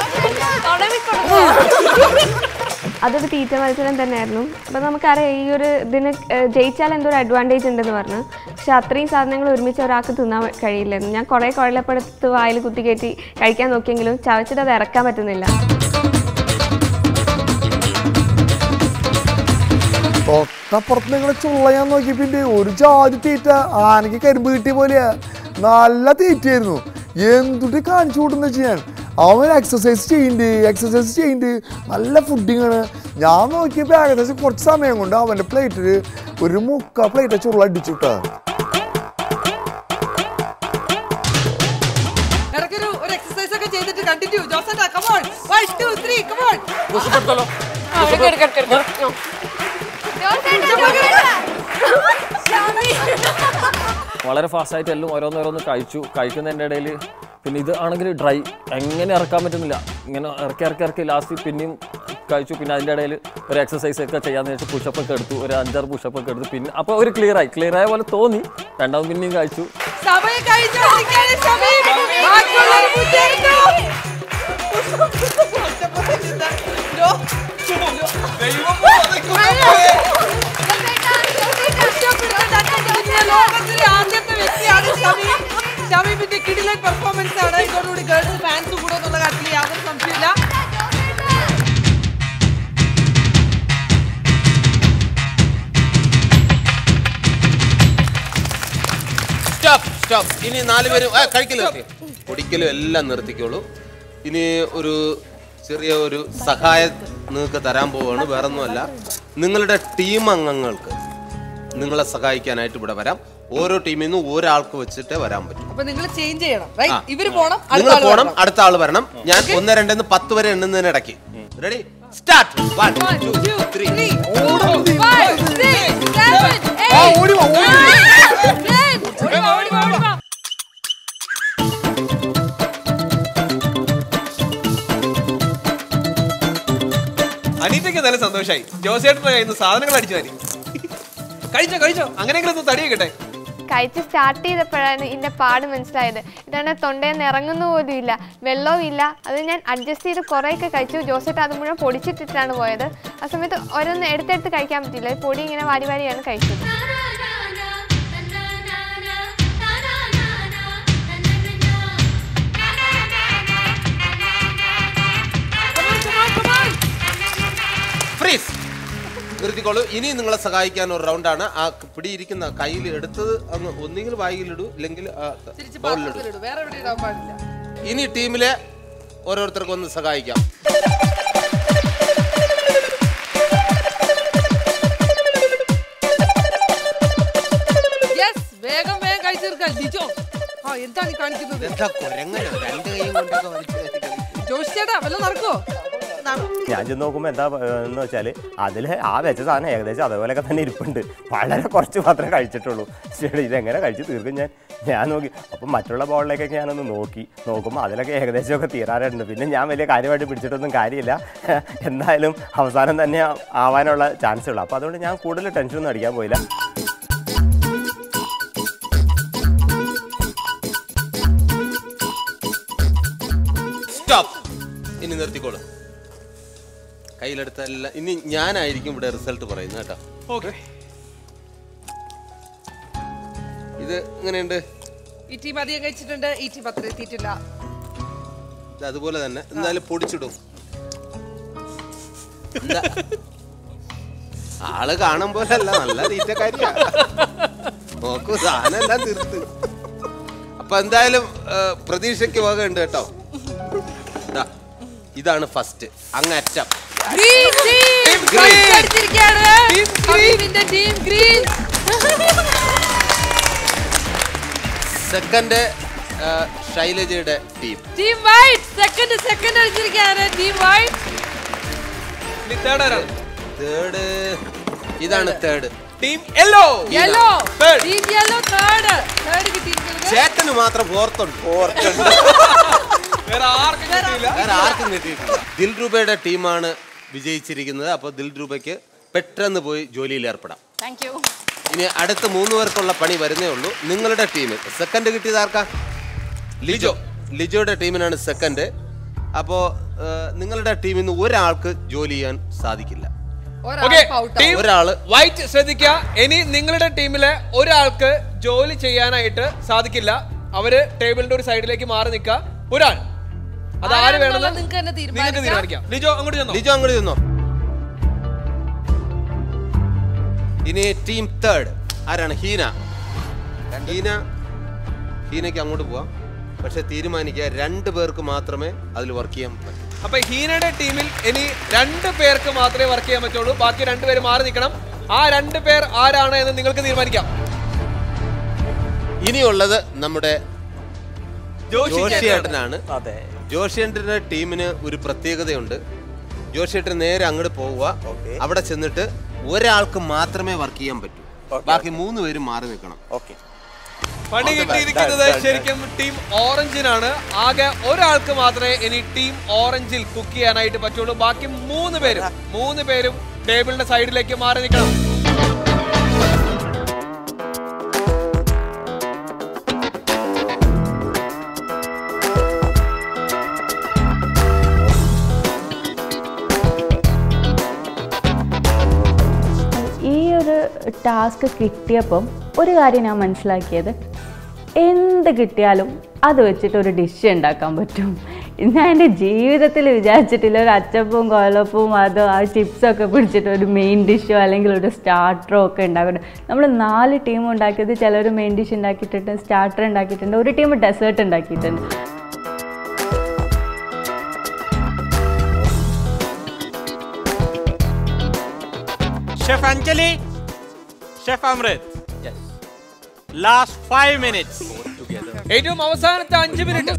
അതൊരു തീറ്റ മത്സരം തന്നെയായിരുന്നു. അപ്പം നമുക്കറിയാം ഈ ഒരു ഇതിന് ജയിച്ചാൽ എന്തോ ഒരു അഡ്വാൻറ്റേജ് ഉണ്ടെന്ന് പറഞ്ഞു. പക്ഷെ അത്രയും സാധനങ്ങൾ ഒരുമിച്ച് ഒരാൾക്ക് തിന്നാൻ കഴിയില്ലായിരുന്നു. ഞാൻ കുറേ കുഴലപ്പെടുത്ത് വായിൽ കുത്തിക്കയറ്റി കഴിക്കാൻ നോക്കിയെങ്കിലും ചവച്ചിട്ട് അത് ഇറക്കാൻ പറ്റുന്നില്ല. തൊട്ടപ്പുറത്ത് നിങ്ങൾ ചുള്ളയാൻ നോക്കിയപ്പോ ഒരു ജാതി തീറ്റ ആനക്ക് കരിമ്പ് കിട്ടിയ പോലെയാ. നല്ല തീറ്റയായിരുന്നു. എന്തുട്ടി കാണിച്ചു കൂട്ടുന്ന ചെയ്യാൻ. അവൻ എക്സസൈസ് ചെയ്യുന്നുണ്ട്, നല്ല ഫുഡിങ് ആണ്. ഞാൻ നോക്കിയപ്പോൾ ഏകദേശം കുറച്ച് സമയം കൊണ്ട് അവൻ്റെ പ്ലേറ്റിൽ ഒരു 3/4 പ്ലേറ്റ് ചുള്ള അടിച്ചു വിട്ടാ. വളരെ ഫാസ്റ്റായിട്ട് എല്ലാം ഓരോന്നോരോന്ന് കഴിക്കുന്നതിൻ്റെ ഇടയിൽ പിന്നെ ഇത് ആണെങ്കിൽ ഡ്രൈ എങ്ങനെ ഇറക്കാൻ പറ്റുന്നില്ല. ഇങ്ങനെ ഇറക്കി ലാസ്റ്റ് പിന്നെയും കഴിച്ചു. പിന്നെ അതിൻ്റെ ഇടയിൽ ഒരു എക്സസൈസ് ഒക്കെ ചെയ്യാന്ന് വെച്ചാൽ പുഷപ്പൊക്കെ എടുത്തു. ഒരു 5-6 പുഷപ്പൊക്കെ എടുത്തു. പിന്നെ അപ്പോൾ ഒരു ക്ലിയറായ പോലെ തോന്നി. രണ്ടാമത് പിന്നെയും കഴിച്ചു. ഷമീമിന്റെ കിടിലൻ പെർഫോമൻസ് ആണ്. ഇതോടുകൂടി ഗേൾസ് ഫാൻസ് കൂടെ എന്നുള്ള കാര്യത്തിൽ യാതൊരു സംശയമില്ല. സ്റ്റോപ്പ്. ഇനി 4 പേരും പൊടിക്കലും എല്ലാം നിർത്തിക്കോളൂ. ഇനി ഒരു ചെറിയ ഒരു സഹായം നിങ്ങൾക്ക് തരാൻ പോവുകയാണ്. വേറൊന്നുമല്ല, നിങ്ങളുടെ ടീം അംഗങ്ങൾക്ക് നിങ്ങളെ സഹായിക്കാനായിട്ട് ഇവിടെ വരാം. ഓരോ ടീമിൽ നിന്നും ഒരാൾക്ക് വെച്ചിട്ട് വരാൻ പറ്റും. അപ്പൊ നിങ്ങൾ ചേഞ്ച് ചെയ്യണം. ഇവര് പോണം, നിങ്ങൾ പോണം, അടുത്ത ആള് വരണം. ഞാൻ 1, 2 10 വരെ എണ്ണുന്നതിനിടയ്ക്ക്. Ready, start. 1 2 3 അനീറ്റയ്ക്ക് നല്ല സന്തോഷമായി. ജോസേട്ടന്റെ കയ്യിൽ നിന്ന് സാധനങ്ങൾ അടിച്ചു മാറ്റി. കഴിച്ചോ അങ്ങനെയെങ്കിലും ഒന്ന് തടിയേക്കട്ടെ. കഴിച്ച് സ്റ്റാർട്ട് ചെയ്തപ്പോഴാണ് ഇതിൻ്റെ പാട് മനസ്സിലായത്. ഇതാണ് തൊണ്ടയിൽ നിന്ന് ഇറങ്ങുന്ന പോലും ഇല്ല, വെള്ളവും ഇല്ല. അത് ഞാൻ അഡ്ജസ്റ്റ് ചെയ്ത് കുറേയൊക്കെ കഴിച്ചു. ജോസേട്ട് അത് മുഴുവൻ പൊടിച്ചിട്ടിട്ടാണ് പോയത്. ആ സമയത്ത് ഓരോന്ന് എടുത്തെടുത്ത് കഴിക്കാൻ പറ്റില്ല. പൊടി ഇങ്ങനെ വാരി വാരിയാണ് കഴിച്ചത്. നിർത്തിക്കോളൂ. ഇനി നിങ്ങളെ സഹായിക്കാൻ ഒരു റൗണ്ടാണ്. ആ പിടിയിരിക്കുന്ന കയ്യിൽ എടുത്തത് അങ്ങ് ഒന്നുകിൽ വായിലിടൂ, ഇല്ലെങ്കിൽ ബൗളിലിടൂ. ഇനി ടീമിലെ ഓരോരുത്തർക്കും ഒന്ന് സഹായിക്കാം. വേഗം കഴിച്ചു തീർക്കാൻ. എന്താണ് കാണിക്കുന്നത്? ജോഷി ചേട്ടാ വല്ലതും നടക്കുവോ? ഞാൻ ചെന്ന് നോക്കുമ്പോൾ എന്താ എന്ന് വെച്ചാൽ അതിൽ ആ വെച്ച സാധനം ഏകദേശം അതേപോലെയൊക്കെ തന്നെ ഇരിപ്പുണ്ട്. വളരെ കുറച്ച് മാത്രമേ കഴിച്ചിട്ടുള്ളൂ. ശരി, ഇതെങ്ങനെ കഴിച്ച് തീർക്കും ഞാൻ നോക്കി. അപ്പം മറ്റുള്ള ബോളിലേക്കൊക്കെ ഞാനൊന്ന് നോക്കുമ്പോൾ അതിലൊക്കെ ഏകദേശമൊക്കെ തീരാറുണ്ട്. പിന്നെ ഞാൻ വലിയ കാര്യമായിട്ട് പിടിച്ചിട്ടൊന്നും കാര്യമില്ല. എന്തായാലും അവസാനം തന്നെ ആവാനുള്ള ചാൻസ് ഉള്ളൂ. അപ്പോൾ അതുകൊണ്ട് ഞാൻ കൂടുതൽ ടെൻഷനൊന്നും അടിക്കാൻ പോയില്ല. സ്റ്റോപ്പ്. ഇനി നിർത്തിക്കോളൂ. കയ്യിലെടുത്തല്ല. ഇനി ഞാനായിരിക്കും ഇവിടെ റിസൾട്ട് പറയുന്നത് കേട്ടോ. ഓക്കെ, ഇത് എങ്ങനെയുണ്ട്? ഈ ടീം അധികം കഴിച്ചിട്ടുണ്ട്, ഈ ടീം അത്ര എത്തിയിട്ടില്ല. അതുപോലെ തന്നെ എന്തായാലും പൊടിച്ചിടും. ആള് കാണും പോലെ അല്ല, നല്ല തീറ്റക്കാരിയാ. നോക്കൂ, സാധനം എല്ലാം തീർത്ത്. അപ്പൊ എന്തായാലും പ്രതീക്ഷയ്ക്ക് വക ഉണ്ട് കേട്ടോ. ഇതാണ് ഫസ്റ്റ് അങ്ങറ്റം. സെക്കൻഡ് ശൈലജയുടെ ടീം. തേർഡ് ഇതാണ് തേർഡ്. Team yellow. ചേട്ടന് മാത്രം ഫോർത്തുണ്ട്. വേറെ ആർക്കും കിട്ടിയിട്ടില്ല. ദിൽരൂപയുടെ ടീമാണ് വിജയിച്ചിരിക്കുന്നത്. അപ്പോൾ ദിൽരൂപയ്ക്ക് പെട്ടെന്ന് പോയി ജോലിയിൽ ഏർപ്പെടാം. ഇനി അടുത്ത 3 പേർക്കുള്ള പണി വരുന്നേ ഉള്ളൂ. നിങ്ങളുടെ ടീമിൽ സെക്കൻഡ് കിട്ടിയത് ആർക്കാ? ലിജോയുടെ ടീമിനാണ് സെക്കൻഡ്. അപ്പോൾ നിങ്ങളുടെ ടീമിൽ നിന്ന് ഒരാൾക്ക് ജോലി ചെയ്യാൻ സാധിക്കില്ല. ഒരാള് വൈറ്റ് ശ്രദ്ധിക്കുക. ഇനി നിങ്ങളുടെ ടീമിലെ ഒരാൾക്ക് ജോലി ചെയ്യാനായിട്ട് സാധിക്കില്ല. അവര് ടേബിളിന്റെ ഒരു സൈഡിലേക്ക് മാറി നിൽക്കുക. ഒരാൾ അത് ആര് വേണമെന്ന് നിങ്ങൾക്ക് തീരുമാനിക്കാം. ലിജോ അങ്ങോട്ട് ചെന്നോ. ഇനി ടീം തേർഡ് ആരാണ്? ഹീനയ്ക്ക് അങ്ങോട്ട് പോവാം. പക്ഷെ തീരുമാനിക്കുക 2 പേർക്ക് മാത്രമേ അതിൽ വർക്ക് ചെയ്യാൻ പറ്റൂ. അപ്പൊ ഹീനയുടെ ടീമിൽ ഇനി 2 പേർക്ക് മാത്രമേ വർക്ക് ചെയ്യാൻ പറ്റുള്ളൂ. ബാക്കി 2 പേര് മാറി നിൽക്കണം. ആ 2 പേർ ആരാണ് എന്ന് നിങ്ങൾക്ക് തീരുമാനിക്കാം. ഇനിയുള്ളത് നമ്മുടെ ജോഷിയേട്ടനാണ്. ജോഷിയേട്ടന്റെ ടീമിന് ഒരു പ്രത്യേകതയുണ്ട്. ജോഷിയേട്ടൻ നേരെ അങ്ങോട്ട് പോവുക. അവിടെ ചെന്നിട്ട് ഒരാൾക്ക് മാത്രമേ വർക്ക് ചെയ്യാൻ പറ്റൂ. ബാക്കി 3 പേരും മാറി നിൽക്കണം. പണി കിട്ടിയിരിക്കുന്നത് ശരിക്കും ടീം ഓറഞ്ചിനാണ്. ആകെ ഒരാൾക്ക് മാത്രമേ ഇനി ടീം ഓറഞ്ചിൽ കുക്ക് ചെയ്യാനായിട്ട് പറ്റുള്ളൂ. ബാക്കി 3 പേരും ടേബിളിന്റെ സൈഡിലേക്ക് മാറി നിൽക്കണം. ടാസ്ക് കിട്ടിയപ്പം ഒരു കാര്യം ഞാൻ മനസ്സിലാക്കിയത്, എന്ത് കിട്ടിയാലും അത് വെച്ചിട്ട് ഒരു ഡിഷ് ഉണ്ടാക്കാൻ പറ്റും. ഞാൻ എൻ്റെ ജീവിതത്തിൽ വിചാരിച്ചിട്ടില്ല ഒരു അച്ചപ്പവും കോലപ്പവും അതോ ആ ചിപ്സൊക്കെ പിടിച്ചിട്ട് ഒരു മെയിൻ ഡിഷോ അല്ലെങ്കിൽ ഒരു സ്റ്റാർട്ടറോ ഒക്കെ ഉണ്ടാക്കുന്നുണ്ട്. നമ്മൾ 4 ടീം ഉണ്ടാക്കിയത്, ചിലർ മെയിൻ ഡിഷ് ഉണ്ടാക്കിയിട്ടുണ്ട്, സ്റ്റാർട്ടർ ഉണ്ടാക്കിയിട്ടുണ്ട്, ഒരു ടീം ഡെസേർട്ട് ഉണ്ടാക്കിയിട്ടുണ്ട്. Chef Anjali, Chef Amrit. Yes. Last 5 minutes. ഏറ്റവും അവസാനത്തെ 5 മിനിറ്റ്.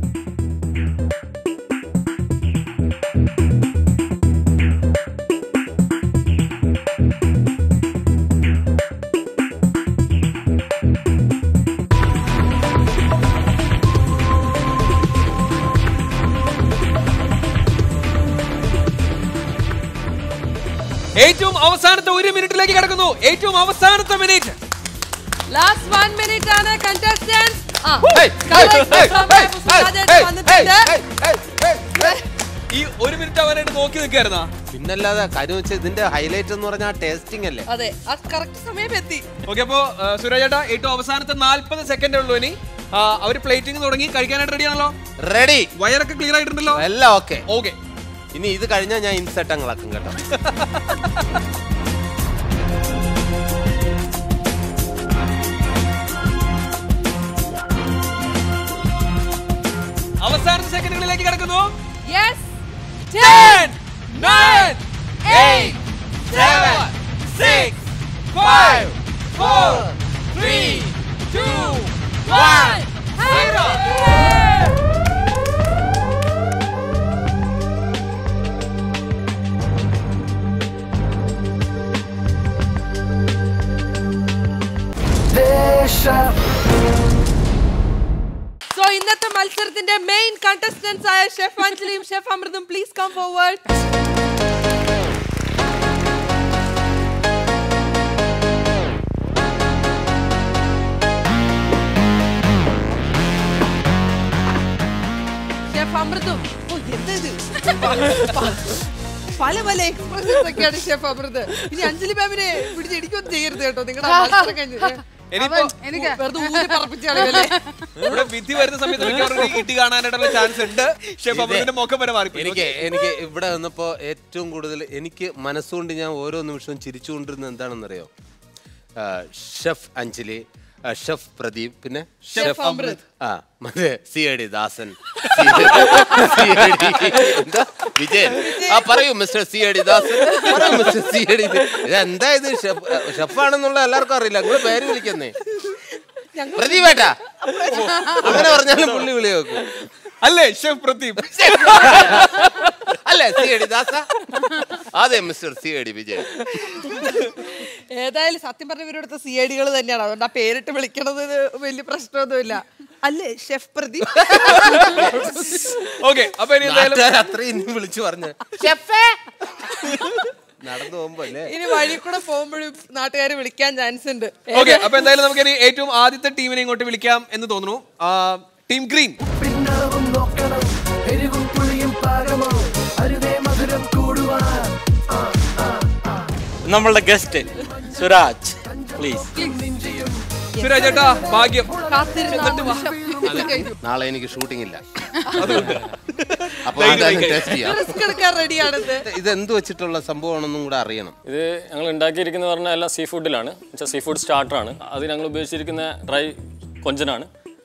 ഏറ്റവും അവസാനത്തെ 1 മിനിറ്റിലേക്ക് കടക്കുന്നു. ഏറ്റവും അവസാനത്തെ മിനിറ്റ്. ലാസ്റ്റ് 1 മിനിറ്റ് ആണ് contestants. ഈ 1 മിനിറ്റ് അവനായിട്ട് നോക്കി നിൽക്കായിരുന്നാ? പിന്നല്ലാതെ കാര്യം വെച്ചാൽ ഇതിന്റെ ഹൈലൈറ്റ് എന്ന് പറഞ്ഞാൽ ടേസ്റ്റിംഗ് അല്ലേ? അതെ, ആ കറക്റ്റ് സമയം എത്തി. ഓക്കെ, അപ്പോ സുരാജ് ചേട്ടാ ഏറ്റവും അവസാനത്തെ 40 സെക്കൻഡേ ഉള്ളൂ ഇനി. അവര് പ്ലേറ്റിംഗ് തുടങ്ങി, കഴിക്കാനായിട്ട് റെഡി ആണല്ലോ? റെഡി. വയറൊക്കെ ക്ലിയർ ആയിട്ടുണ്ടല്ലോ? എല്ലാം ഓക്കെ. ഓക്കെ, ഇനി ഇത് കഴിഞ്ഞാൽ ഞാൻ ഇൻസെറ്റങ്ങളാക്കും കേട്ടോ. അവസാനത്തെ സെക്കൻഡുകളിലേക്ക് കടക്കുന്നു. 10, 9, 8, 7, 6, 5, 4, 3, 2, 1, 0. സോ ഇന്നത്തെ മത്സരത്തിന്റെ മെയിൻ കണ്ടസ്റ്റന്റ്സ് ആയ ഷെഫ് അഞ്ജലിയും ഷെഫ് അമൃതും പ്ലീസ് കം ഫോർവേഡ്. ഷെഫ് അമൃതും പല പല എക്സ്പ്രഷൻസ് ഒക്കെയാണ് ഷെഫ് അമൃത്. ഇനി അഞ്ജലി മാമിനെ പിടിച്ച് ഇടിക്കൊന്നും ചെയ്യരുത് കേട്ടോ. നിങ്ങളുടെ മത്സരം കഴിഞ്ഞത് ഇവിടെ വിധി വരുന്ന സമയത്ത് ഇടി കാണാനായിട്ടുള്ള ചാൻസ് ഉണ്ട്. ഷെഫ് അമൃതിന്റെ മുഖം വരെ മാറി. എനിക്ക് ഇവിടെ വന്നപ്പോ ഏറ്റവും കൂടുതൽ എനിക്ക് മനസ്സുകൊണ്ട് ഞാൻ ഓരോ നിമിഷവും ചിരിച്ചുകൊണ്ടിരുന്നത് എന്താണെന്നറിയോ? ഷെഫ് അഞ്ജലി, ഷെഫ് പ്രദീപ്, പിന്നെ ഷെഫ് അമൃത്, മറ്റേ CID ദാസൻ, എന്താ വിജയൻ. പറയൂ മിസ്റ്റർ CID ദാസൻ, പറയൂ മിസ്റ്റർ CID. ഇതെന്താ ഇത്? ഷെഫാണെന്നുള്ള എല്ലാവർക്കും അറിയില്ല, നിങ്ങൾ പേര് വിളിക്കുന്നേ പ്രദീപ് ഏട്ടാ അങ്ങനെ പറഞ്ഞാലും പുള്ളി വിളി വെക്കും. അല്ലേ ഷെഫ് പ്രദീപ്? അല്ലേ CID ദാസ? അതെ മിസ്റ്റർ CID വിജയൻ. ഏതായാലും സത്യം പറഞ്ഞ ഇവരുടെ CIDകൾ തന്നെയാണ്, അതുകൊണ്ട് ആ പേരിട്ട് വിളിക്കണത് വലിയ പ്രശ്നമൊന്നുമില്ല. അല്ലേ ഷെഫ് പ്രദീപ്? ഓക്കെ, അപ്പൊ അത്രയും വിളിച്ചു പറഞ്ഞു നടന്നു പോകുമ്പോ അല്ലേ, ഇനി വഴി കൂടെ പോകുമ്പോഴും നാട്ടുകാർ വിളിക്കാൻ ചാൻസ് ഉണ്ട്. ഓക്കെ, അപ്പൊ എന്തായാലും നമുക്ക് ഇനി ഏറ്റവും ആദ്യത്തെ ടീമിനെ ഇങ്ങോട്ട് വിളിക്കാം എന്ന് തോന്നുന്നു. Team green. നമ്മളുടെ ഗസ്റ്റ് സുരാജ്, പ്ലീസ്. സുരാജ് ചേട്ടാ, ഭാഗ്യം. നാളെ എനിക്ക് ഷൂട്ടിംഗ് ഇല്ല, ഇത് എന്ത് വെച്ചിട്ടുള്ള സംഭവമാണെന്നും കൂടെ അറിയണം. ഇത് ഞങ്ങൾ ഉണ്ടാക്കിയിരിക്കുന്നത് പറഞ്ഞാൽ എല്ലാം സീ ഫുഡിലാണ്. സീ ഫുഡ് സ്റ്റാർട്ടറാണ്. അത് ഞങ്ങൾ ഉപയോഗിച്ചിരിക്കുന്ന ഡ്രൈ കൊഞ്ചനാണ്.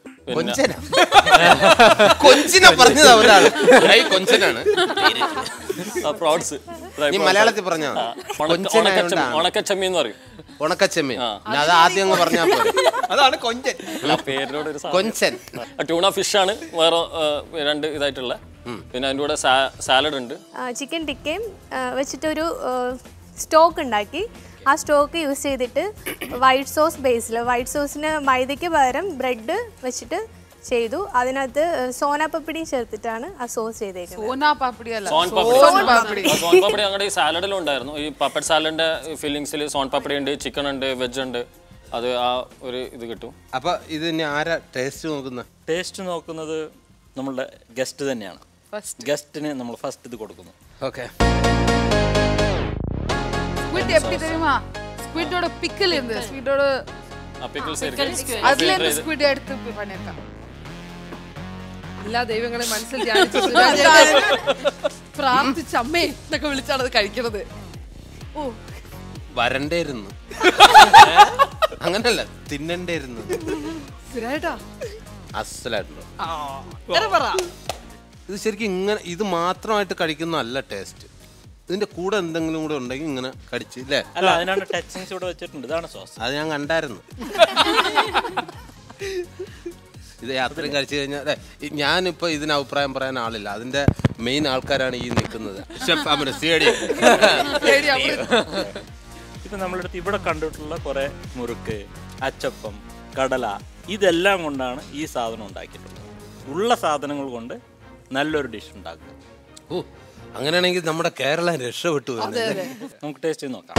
പറഞ്ഞത് അവരാണ് കൊഞ്ചനാണ്. പ്രോൺസ് മലയാളത്തിൽ പറഞ്ഞ ഉണക്കച്ചമ്മി എന്ന് പറയും. ഉണക്കച്ചമ്മി അത് ആദ്യം പറഞ്ഞാൽ അതാണ് കൊഞ്ചൻ. പേരിനോട് കൊഞ്ചൻ. ട്യൂണ ഫിഷ് ആണ് വേറെ 2 ഇതായിട്ടുള്ള. പിന്നെ അതിൻ്റെ കൂടെ സാലഡ് ഉണ്ട്. ചിക്കൻ ടിക്കയും വെച്ചിട്ടൊരു സ്റ്റോക്ക് ഉണ്ടാക്കി. ആ സ്റ്റോക്ക് യൂസ് ചെയ്തിട്ട് വൈറ്റ് സോസ് ബേസിൽ, വൈറ്റ് സോസിന് മൈദയ്ക്ക് പകരം ബ്രെഡ് വെച്ചിട്ട് ചെയ്തു. അതിനകത്ത് സോനാപ്പപ്പടിയും ചേർത്തിട്ടാണ് ആ സോസ് ചെയ്തേക്കുന്നത്. സോനാപ്പപ്പടി ഞങ്ങളുടെ ഈ സാലഡിലും ഉണ്ടായിരുന്നു. ഈ പപ്പഡ് സാലഡിന്റെ ഫില്ലിങ്സിൽ സോൺ പപ്പടി ഉണ്ട്, ചിക്കൻ ഉണ്ട്, വെജ് ഉണ്ട്. അത് ആ ഒരു ഇത് കിട്ടും. അപ്പൊ ഇത് ആരാ ടേസ്റ്റ് നോക്കുന്നത്? ടേസ്റ്റ് നോക്കുന്നത് നമ്മളുടെ ഗസ്റ്റ് തന്നെയാണ്. ഗസ്റ്റിന് നമ്മൾ ഫസ്റ്റ് ഇത് കൊടുക്കുന്നു. ഓക്കെ. ஸ்குவிட் எப்படி தெரியுமா? ஸ்குவிட்டோட பிக்கிள் இருந்து ஸ்குவிட்டோட அதுல இருந்து ஸ்குவிட் எடுத்து பண்ணிருக்காங்க. എല്ലാ ദൈവങ്ങളെ മനസ്സിൽ പ്രാർത്ഥിച്ച് അമ്മേ എന്നൊക്കെ വിളിച്ചാണ് അത് കഴിക്കണത്. ഓ വരണ്ടേരുന്നു, അങ്ങനല്ല തിന്നണ്ടേരുന്നു. അസലായിട്ടുണ്ടോ? ഇത് ശരിക്കും ഇങ്ങനെ ഇത് മാത്രമായിട്ട് കഴിക്കുന്നതല്ല ടേസ്റ്റ്. ഇതിന്റെ കൂടെ എന്തെങ്കിലും കൂടെ ഉണ്ടെങ്കിൽ ഇങ്ങനെ കടിച്ച് ഇല്ലേ? അല്ല, അതിനാണ് ടച്ചിങ്സ് ഇവിടെ വെച്ചിട്ടുണ്ട്. ഇതാണ് സോസ്. അത് ഞാൻ കണ്ടായിരുന്നു. ഇത് അത്രയും കഴിച്ചു കഴിഞ്ഞാൽ ഞാനിപ്പോൾ ഇതിന് അഭിപ്രായം പറയാൻ ആളില്ല. അതിന്റെ മെയിൻ ആൾക്കാരാണ് ഈ നിൽക്കുന്നത്. ഷെഫ് അമൃത് ഇപ്പം നമ്മളടുത്ത് ഇവിടെ കണ്ടിട്ടുള്ള കുറേ മുറുക്ക്, അച്ചപ്പം, കടല, ഇതെല്ലാം കൊണ്ടാണ് ഈ സാധനം ഉണ്ടാക്കിയിട്ടുള്ളത്. ഉള്ള സാധനങ്ങൾ കൊണ്ട് നല്ലൊരു ഡിഷ് ഉണ്ടാക്കുക. ഓ, അങ്ങനെയാണെങ്കിൽ നമ്മുടെ കേരളം രക്ഷപ്പെട്ടു. നമുക്ക് ടേസ്റ്റ് ചെയ്ത് നോക്കാം.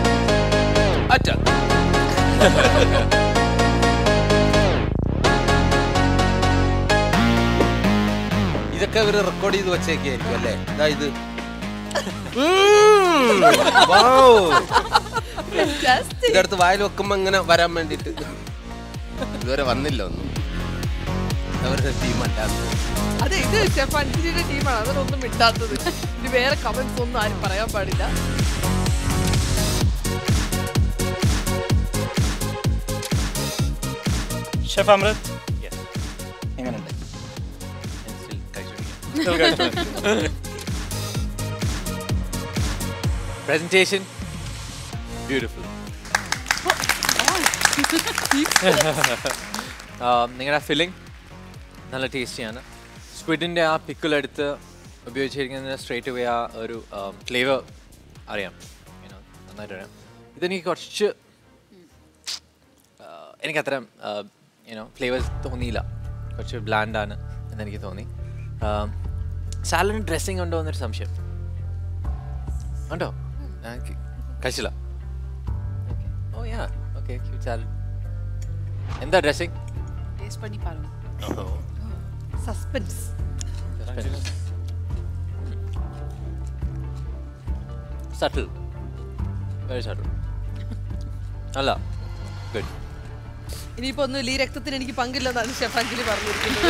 ഇതൊക്കെ ഇവര് റെക്കോർഡ് ചെയ്ത് വെച്ചേക്കായിരിക്കും അല്ലേ? ഇതാ ഇത് ഇതടുത്ത് വായിൽ വെക്കുമ്പോ ഇങ്ങനെ വരാൻ വേണ്ടിട്ട് ഇതുവരെ വന്നില്ല ഒന്നും. അവരുടെ ടീമല്ലാത്തത്. അതെ, ഇത് ഷെഫ് അഞ്ജലിയുടെ ടീമാണ്. അതിനൊന്നും ഇട്ടാത്തത്. ഇത് വേറെ കമന്റ്സ് ഒന്നും ആരും പറയാൻ പാടില്ല. ഷെഫ് അമൃത് എങ്ങനെയുണ്ട്? Presentation beautiful. നിങ്ങളുടെ ഫില്ലിംഗ് നല്ല ടേസ്റ്റിയാണ്. സ്ക്വിഡിൻ്റെ ആ പിക്കിൾ എടുത്ത് ഉപയോഗിച്ചിരിക്കുന്ന സ്ട്രേറ്റ് വേ ആ ഒരു ഫ്ലേവർ അറിയാം, നന്നായിട്ട് അറിയാം. ഇതെനിക്ക് കുറച്ച് എനിക്കത്ര ഫ്ലേവേഴ്സ് തോന്നിയില്ല. കുറച്ച് ബ്ലാൻഡാണ് എന്നെനിക്ക് തോന്നി. സാലഡിന് ഡ്രസ്സിങ് ഉണ്ടോ എന്നൊരു സംശയം. ഉണ്ടോ? കഴിച്ചില്ല. Oh yeah, okay, cute salad. എന്താ dressing? Suspense. Subtle, very subtle. അല്ല, ഗുഡ്. ഇനിയിപ്പോ ഒന്നും ഈ രക്തത്തിന് എനിക്ക് പങ്കില്ലെന്നാണ് ഷെഫ് അഞ്ജലി പറഞ്ഞിരിക്കുന്നത്.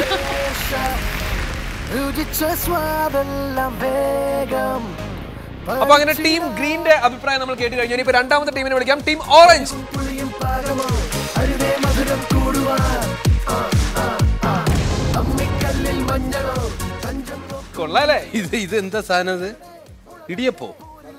അപ്പൊ അങ്ങനെ ടീം ഗ്രീന്റെ അഭിപ്രായം നമ്മൾ കേട്ട് കഴിഞ്ഞു. ഇനിയിപ്പോ രണ്ടാമത്തെ ടീമിനെ വിളിക്കാം. Team orange. കൊള്ളാലേ? ഇത് എന്താ സാധനം? ഇത് ഇടിയപ്പോ?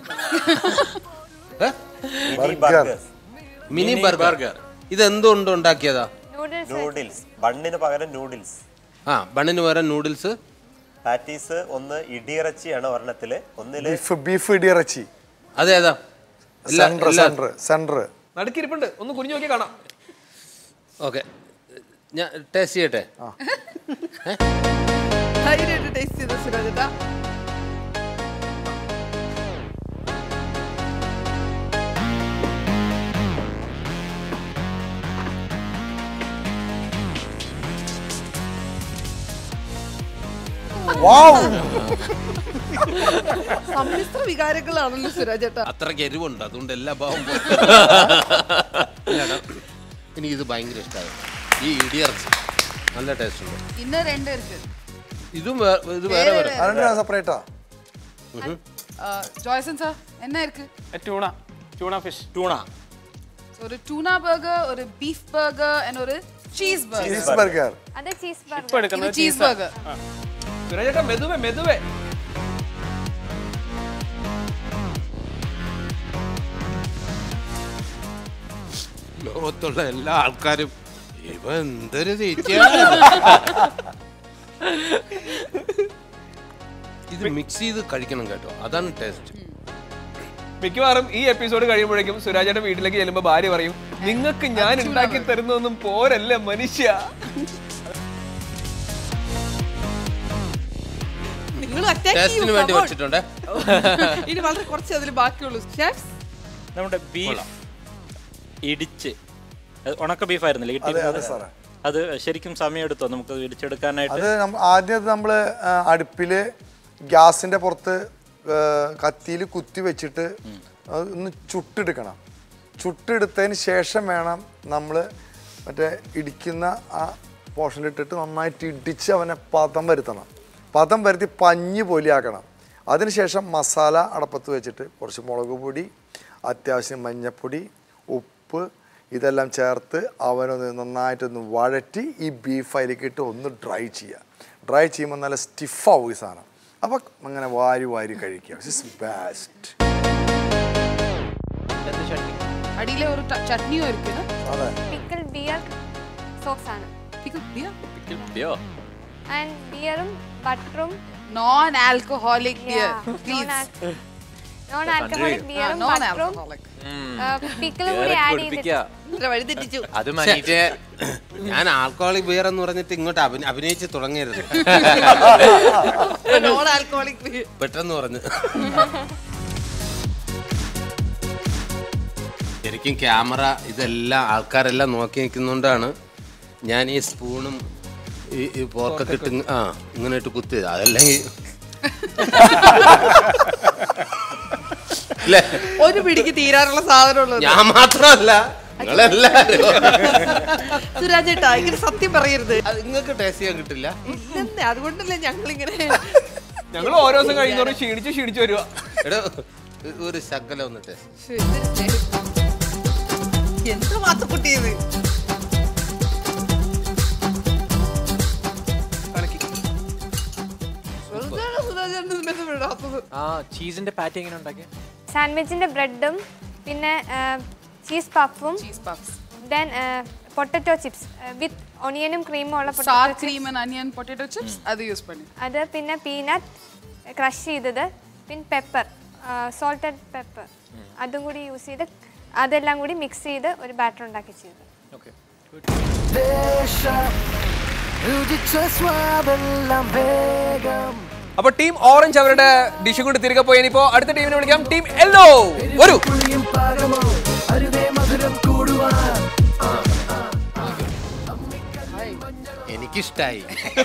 Mini burger. ഇത് എന്തുകൊണ്ട് ഉണ്ടാക്കിയതാ? നൂഡിൽസ്. ബണ്ണിന് പകരം നൂഡിൽസ്. ആ, ബണ്ണിന് പകരം നൂഡിൽസ്. പാറ്റീസ് ഒന്ന് ഇടിയിറച്ചിയാണ് ഒരെണ്ണത്തില്, ഒന്നില് ബീഫ് ഇടിയിറച്ചി. അതേതാ? സെന്റർ നടുക്കിരിപ്പുണ്ട്. ഒന്ന് കുഞ്ഞു നോക്കി കാണാം. ഓക്കെ, ഞാൻ ടേസ്റ്റ് ചെയ്യട്ടെ. ടേസ്റ്റ് ചെയ്ത സുരാജേട്ടാ. സമ്മിശ്ര വികാരങ്ങളാണല്ലോ സുരാജേട്ടാ. അത്രയ്ക്ക് എരിവുണ്ട്, അതുകൊണ്ട് എല്ലാ ഭാവം. എനിക്കിത് ഭയങ്കര ഇഷ്ടമായി. ഈ ഇടിയിറച്ചി നല്ല ടേസ്റ്റ് ഉണ്ട്. இன்னும் ரெண்டு இருக்கு. ഇതും ഇത് വേറെ വേറെ സെപ്പറേറ്റാ. ஜாய்சன் சார் என்ன இருக்கு? Tuna fish. ടൂണ. ஒரு டூனா பர்கர், ஒரு பீஃப் பர்கர் and ஒரு சீஸ் பர்கர். Cheese burger. അതെ ചീസ് ബർഗർ. ഇപ്പോ എടുക്കുന്നത് ചീസ് ബർഗർ. സുരാജേട്ടാ മെതുവേ മെതുവേ. ലോകത്തുള്ള എല്ലാ ആൾക്കാരും ഇവ എന്തൊരു തീറ്റയാണ്. ഇത് മിക്സ് ചെയ്ത് കഴിക്കണം കേട്ടോ, അതാണ് ടേസ്റ്റ്. മിക്കവാറും ഈ എപ്പിസോഡ് കഴിയുമ്പോഴേക്കും സുരാജേട്ടൻ വീട്ടിലേക്ക് ചെല്ലുമ്പോ ഭാര്യ പറയും, നിങ്ങൾക്ക് ഞാൻ ഉണ്ടാക്കി തരുന്നൊന്നും പോരല്ലേ മനുഷ്യ. ടേസ്റ്റിന് വേണ്ടി വെച്ചിട്ടുണ്ട്. ഇനി വളരെ കുറച്ച് അതിൽ ബാക്കിയുള്ളൂ. ഷെഫ്, നമ്മുടെ ബീഫ് ഇടിച്ച്, ഉണക്ക ബീഫ് ആയിരുന്നില്ലേ കിട്ടിയത്? അത് ശരിക്കും സമയം എടുത്തോ നമുക്ക് ഇടിച്ചെടുക്കാനായിട്ട്? അത് ആദ്യം നമ്മള് അടുപ്പില് ഗ്യാസിന്റെ പുറത്ത് കത്തിയിൽ കുത്തി വെച്ചിട്ട് ഒന്ന് ചുട്ടെടുക്കണം. ചുട്ടെടുത്തതിന് ശേഷം വേണം നമ്മൾ മറ്റേ ഇടിക്കുന്ന ആ പോർഷനിലിട്ടിട്ട് നന്നായിട്ട് ഇടിച്ച് അവനെ പദം വരുത്തണം. പദം വരുത്തി പഞ്ഞ് പോലെയാക്കണം. അതിനുശേഷം മസാല അടപ്പത്ത് വെച്ചിട്ട് കുറച്ച് മുളക് പൊടി, അത്യാവശ്യം മഞ്ഞൾപ്പൊടി, ഉപ്പ് ഇതെല്ലാം ചേർത്ത് അവനൊന്ന് നന്നായിട്ടൊന്ന് വഴറ്റി ഈ ബീഫ് അതിലേക്ക് ഇട്ട് ഒന്ന് ഡ്രൈ ചെയ്യുക. ഡ്രൈ ചെയ്യുമ്പോൾ നല്ല സ്റ്റിഫാവും ഈ സാധനം. അപ്പം അങ്ങനെ വാരി വാരി കഴിക്കുക. ബെസ്റ്റ്. അടിയിലെ ഒരു ചട്നിയോ ഇരിക്കുന്നു. അതെ. പിക്കിൾ ബിയർ സോസ് ആണ്. പിക്കിൾ ബിയർ ആൻഡ് ബിയറും ബട്ടറും non alcoholic beer please. Non alcoholic ബിയറും ബട്ടറും പിക്കിളും കൂടി ആഡ് ചെയ്തിട്ട് വഴിതെറ്റിച്ചു. അത് മറ്റേ ഞാൻ ആൽക്കഹോളിക് ബിയർ എന്ന് പറഞ്ഞിട്ട് ഇങ്ങോട്ട് അഭിനയിച്ച് തുടങ്ങരുത്. നോൺ ആൽക്കഹോളിക് ബിയർ പെട്ടെന്ന് പറഞ്ഞു. ശരിക്കും ക്യാമറ ഇതെല്ലാം ആൾക്കാരെല്ലാം നോക്കി നിൽക്കുന്നോണ്ടാണ് ഞാൻ ഈ സ്പൂണും ഈ പോർക്കൊക്കെ ഇട്ട് ഇങ്ങനെ ഇട്ട് കുത്തിയത്. അതല്ലെങ്കിൽ ഒരു പിടിക്ക് തീരാനുള്ള സാധനമുള്ളത് ഞാൻ മാത്രമല്ല നിങ്ങളെല്ലാരും. സുരാജ് ഏട്ടാ ഇങ്ങനെ സത്യം പറയരുത്. നിങ്ങൾക്ക് ടേസ്റ്റ് ചെയ്യാൻ കിട്ടില്ല. അതുകൊണ്ടല്ലേ ഞങ്ങളിങ്ങനെ ഞങ്ങൾ ഓരോ ദിവസം കഴിയുന്നവരും ക്ഷീണിച്ച് വരുക. എടോ ഒരു ശകലം ഒന്ന് ടേസ്റ്റ്. എന്ത് മാത്തുക്കുട്ടിയത്. ചീസിന്റെ പാറ്റി എങ്ങനെ ഉണ്ടാക്കിയ? സാൻഡ്വിച്ചിന്റെ ബ്രെഡും പിന്നെ ചീസ് പഫും ദെൻ പൊട്ടറ്റോ ചിപ്സ് വിത്ത് ഒണിയനും ക്രീമും ഉള്ള sour cream and onion potato chips അത് യൂസ് பண்ணி. അത് പിന്നെ പീനട്ട് ക്രഷ് ചെയ്തത് പിന്നെ പെപ്പർ സോൾട്ടഡ് പെപ്പർ അതും കൂടി യൂസ് ചെയ്ത് അതെല്ലാം കൂടി മിക്സ് ചെയ്ത് ഒരു ബാറ്റർ ഉണ്ടാക്കി ചെയ്തു. അപ്പൊ ടീം ഓറഞ്ച് അവരുടെ ഡിഷ് കൊണ്ട് തിരികെ പോയി. ഇനിയിപ്പോ അടുത്ത ടീമിനെ വിളിക്കാം. ടീം യെല്ലോ വരൂ. എനിക്കിഷ്ടായി.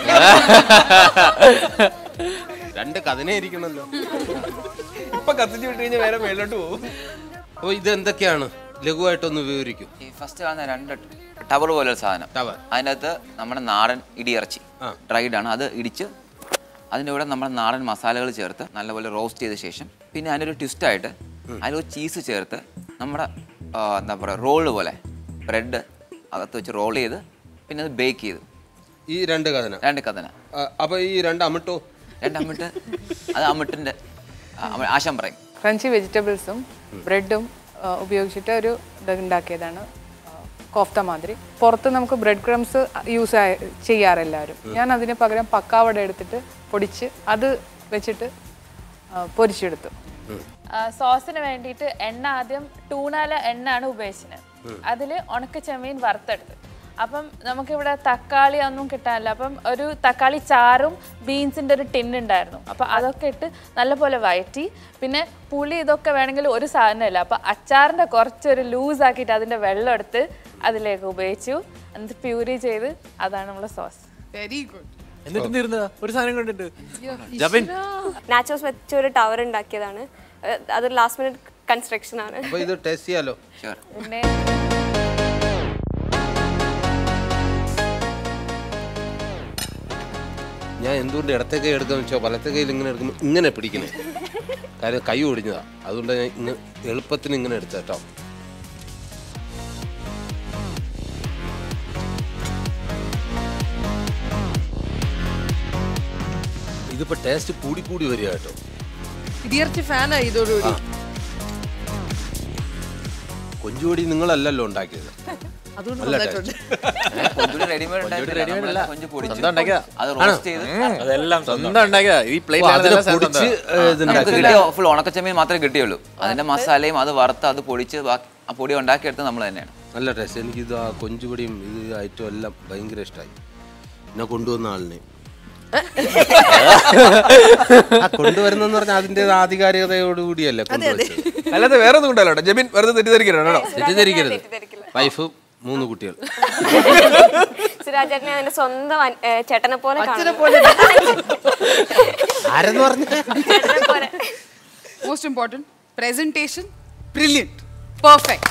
രണ്ട് കഥനെ ഇരിക്കണല്ലോ. ഇപ്പൊ കത്തിച്ചു വിട്ട് കഴിഞ്ഞാൽ വേറെ മേലോട്ട് പോകും. അപ്പൊ ഇത് എന്തൊക്കെയാണ് ലഘുവായിട്ടൊന്ന് വിവരിക്കും. ഈ ഫസ്റ്റ് കാണുന്ന 2 ടവർ പോലൊരു സാധനം. അതിനകത്ത് നമ്മുടെ നാടൻ ഇടിയിറച്ചി ഡ്രൈഡ് ആണ്. അത് ഇടിച്ച് അതിൻ്റെ കൂടെ നമ്മുടെ നാടൻ മസാലകൾ ചേർത്ത് നല്ലപോലെ റോസ്റ്റ് ചെയ്ത ശേഷം പിന്നെ അതിനൊരു ട്വിസ്റ്റായിട്ട് അതിലൊരു ചീസ് ചേർത്ത് നമ്മുടെ എന്താ പറയുക റോള് പോലെ ബ്രെഡ് അകത്ത് വെച്ച് റോൾ ചെയ്ത് പിന്നെ അത് ബേക്ക് ചെയ്തു. ഈ 2 കഥന. അപ്പൊ ഈ 2 അമിട്ടോ? 2 അമിട്ട് അത് അമിട്ടിൻ്റെ ആശം പറയും. ക്രഞ്ചി വെജിറ്റബിൾസും ബ്രെഡും ഉപയോഗിച്ചിട്ട് ഒരു ഇത് ഉണ്ടാക്കിയതാണ് കോഫ്ത മാതിരി. പുറത്ത് നമുക്ക് ബ്രെഡ് ക്രംസ് യൂസ് ചെയ്യാറെല്ലാവരും. ഞാൻ അതിന് പകരം പക്കാവട എടുത്തിട്ട് പൊടിച്ച് അത് വെച്ചിട്ട് പൊരിച്ചെടുത്തു. സോസിന് വേണ്ടിയിട്ട് എണ്ണ ആദ്യം ടൂണാല എണ്ണ ആണ് ഉപയോഗിച്ചത്. അതിൽ ഉണക്ക ചെമ്മീൻ വറുത്തെടുത്ത്. അപ്പം നമുക്കിവിടെ തക്കാളി ഒന്നും കിട്ടാനില്ല. അപ്പം ഒരു തക്കാളി ചാറും ബീൻസിൻ്റെ ഒരു ടിന്നുണ്ടായിരുന്നു. അപ്പം അതൊക്കെ ഇട്ട് നല്ലപോലെ വഴറ്റി. പിന്നെ പുളി ഇതൊക്കെ വേണമെങ്കിൽ ഒരു സാധനമില്ല. അപ്പം അച്ചാറിൻ്റെ കുറച്ചൊരു ലൂസാക്കിയിട്ട് അതിൻ്റെ വെള്ളം എടുത്ത് അതിലേക്ക് ഉപയോഗിച്ചു. എന്നിട്ട് പ്യൂരി ചെയ്ത് അതാണ് നമ്മുടെ സോസ്. Very good. എന്നിട്ട് തീർന്നതാ ഒരു സാധനം കണ്ടിട്ട്. നാച്ചോസ് വെച്ച് ഒരു ടവർ ഉണ്ടാക്കിയതാണ്. അത് ലാസ്റ്റ് മിനിറ്റ് കൺസ്ട്രക്ഷൻ ആണ്. അപ്പൊ ഇത് ടേസ്റ്റ് ചെയ്യാലോ? പിന്നെ ഞാൻ എന്തുകൊണ്ട് ഇടത്തെ കൈ എടുക്കാന്ന് വെച്ചാൽ വലത്തെ കയ്യിൽ ഇങ്ങനെ എടുക്കുമ്പോൾ ഇങ്ങനെ പിടിക്കണേ. കാര്യം കൈ ഒടിഞ്ഞതാ. അതുകൊണ്ട് ഞാൻ ഇങ്ങനെ എളുപ്പത്തിന് ഇങ്ങനെ എടുത്ത കേട്ടോ. ഇതിപ്പോ ടേസ്റ്റ് കൂടി വരിക കേട്ടോ. ഇടിയിറച്ചി ഫാനായി ഇതോടുകൂടി. കൊഞ്ചുപൊടി നിങ്ങളല്ലല്ലോ ഉണ്ടാക്കിയത്. ഉണക്കച്ചമ്മീൻ മാത്രമേ കിട്ടിയുള്ളൂ. അതിന്റെ മസാലയും അത് വറുത്ത് അത് പൊടിച്ച് ആ പൊടി ഉണ്ടാക്കിയെടുത്ത് നമ്മൾ തന്നെയാണ്. നല്ല ടേസ്റ്റ്. എനിക്കിത് ആ കൊഞ്ചുപൊടിയും ഇത് ഐറ്റം എല്ലാം ഭയങ്കര ഇഷ്ടമായി. എന്നെ കൊണ്ടുവന്ന ആളിനെ കൊണ്ടുവരുന്നെന്ന് പറഞ്ഞാൽ അതിന്റെ ആധികാരികതയോടുകൂടിയല്ലേ കൊണ്ടുവച്ചത്. അല്ലാതെ വേറെ ഒന്നും കൊണ്ടല്ലോ. ജമീൻ വെറുതെ തെറ്റിദ്ധരിക്കരുത്. വൈഫ് 3 കുട്ടികൾ. സുരാജേട്ടനെ അതിന്റെ സ്വന്തം ചേട്ടനെ പോലെ ആരെന്ന് പറഞ്ഞ most important presentation brilliant perfect.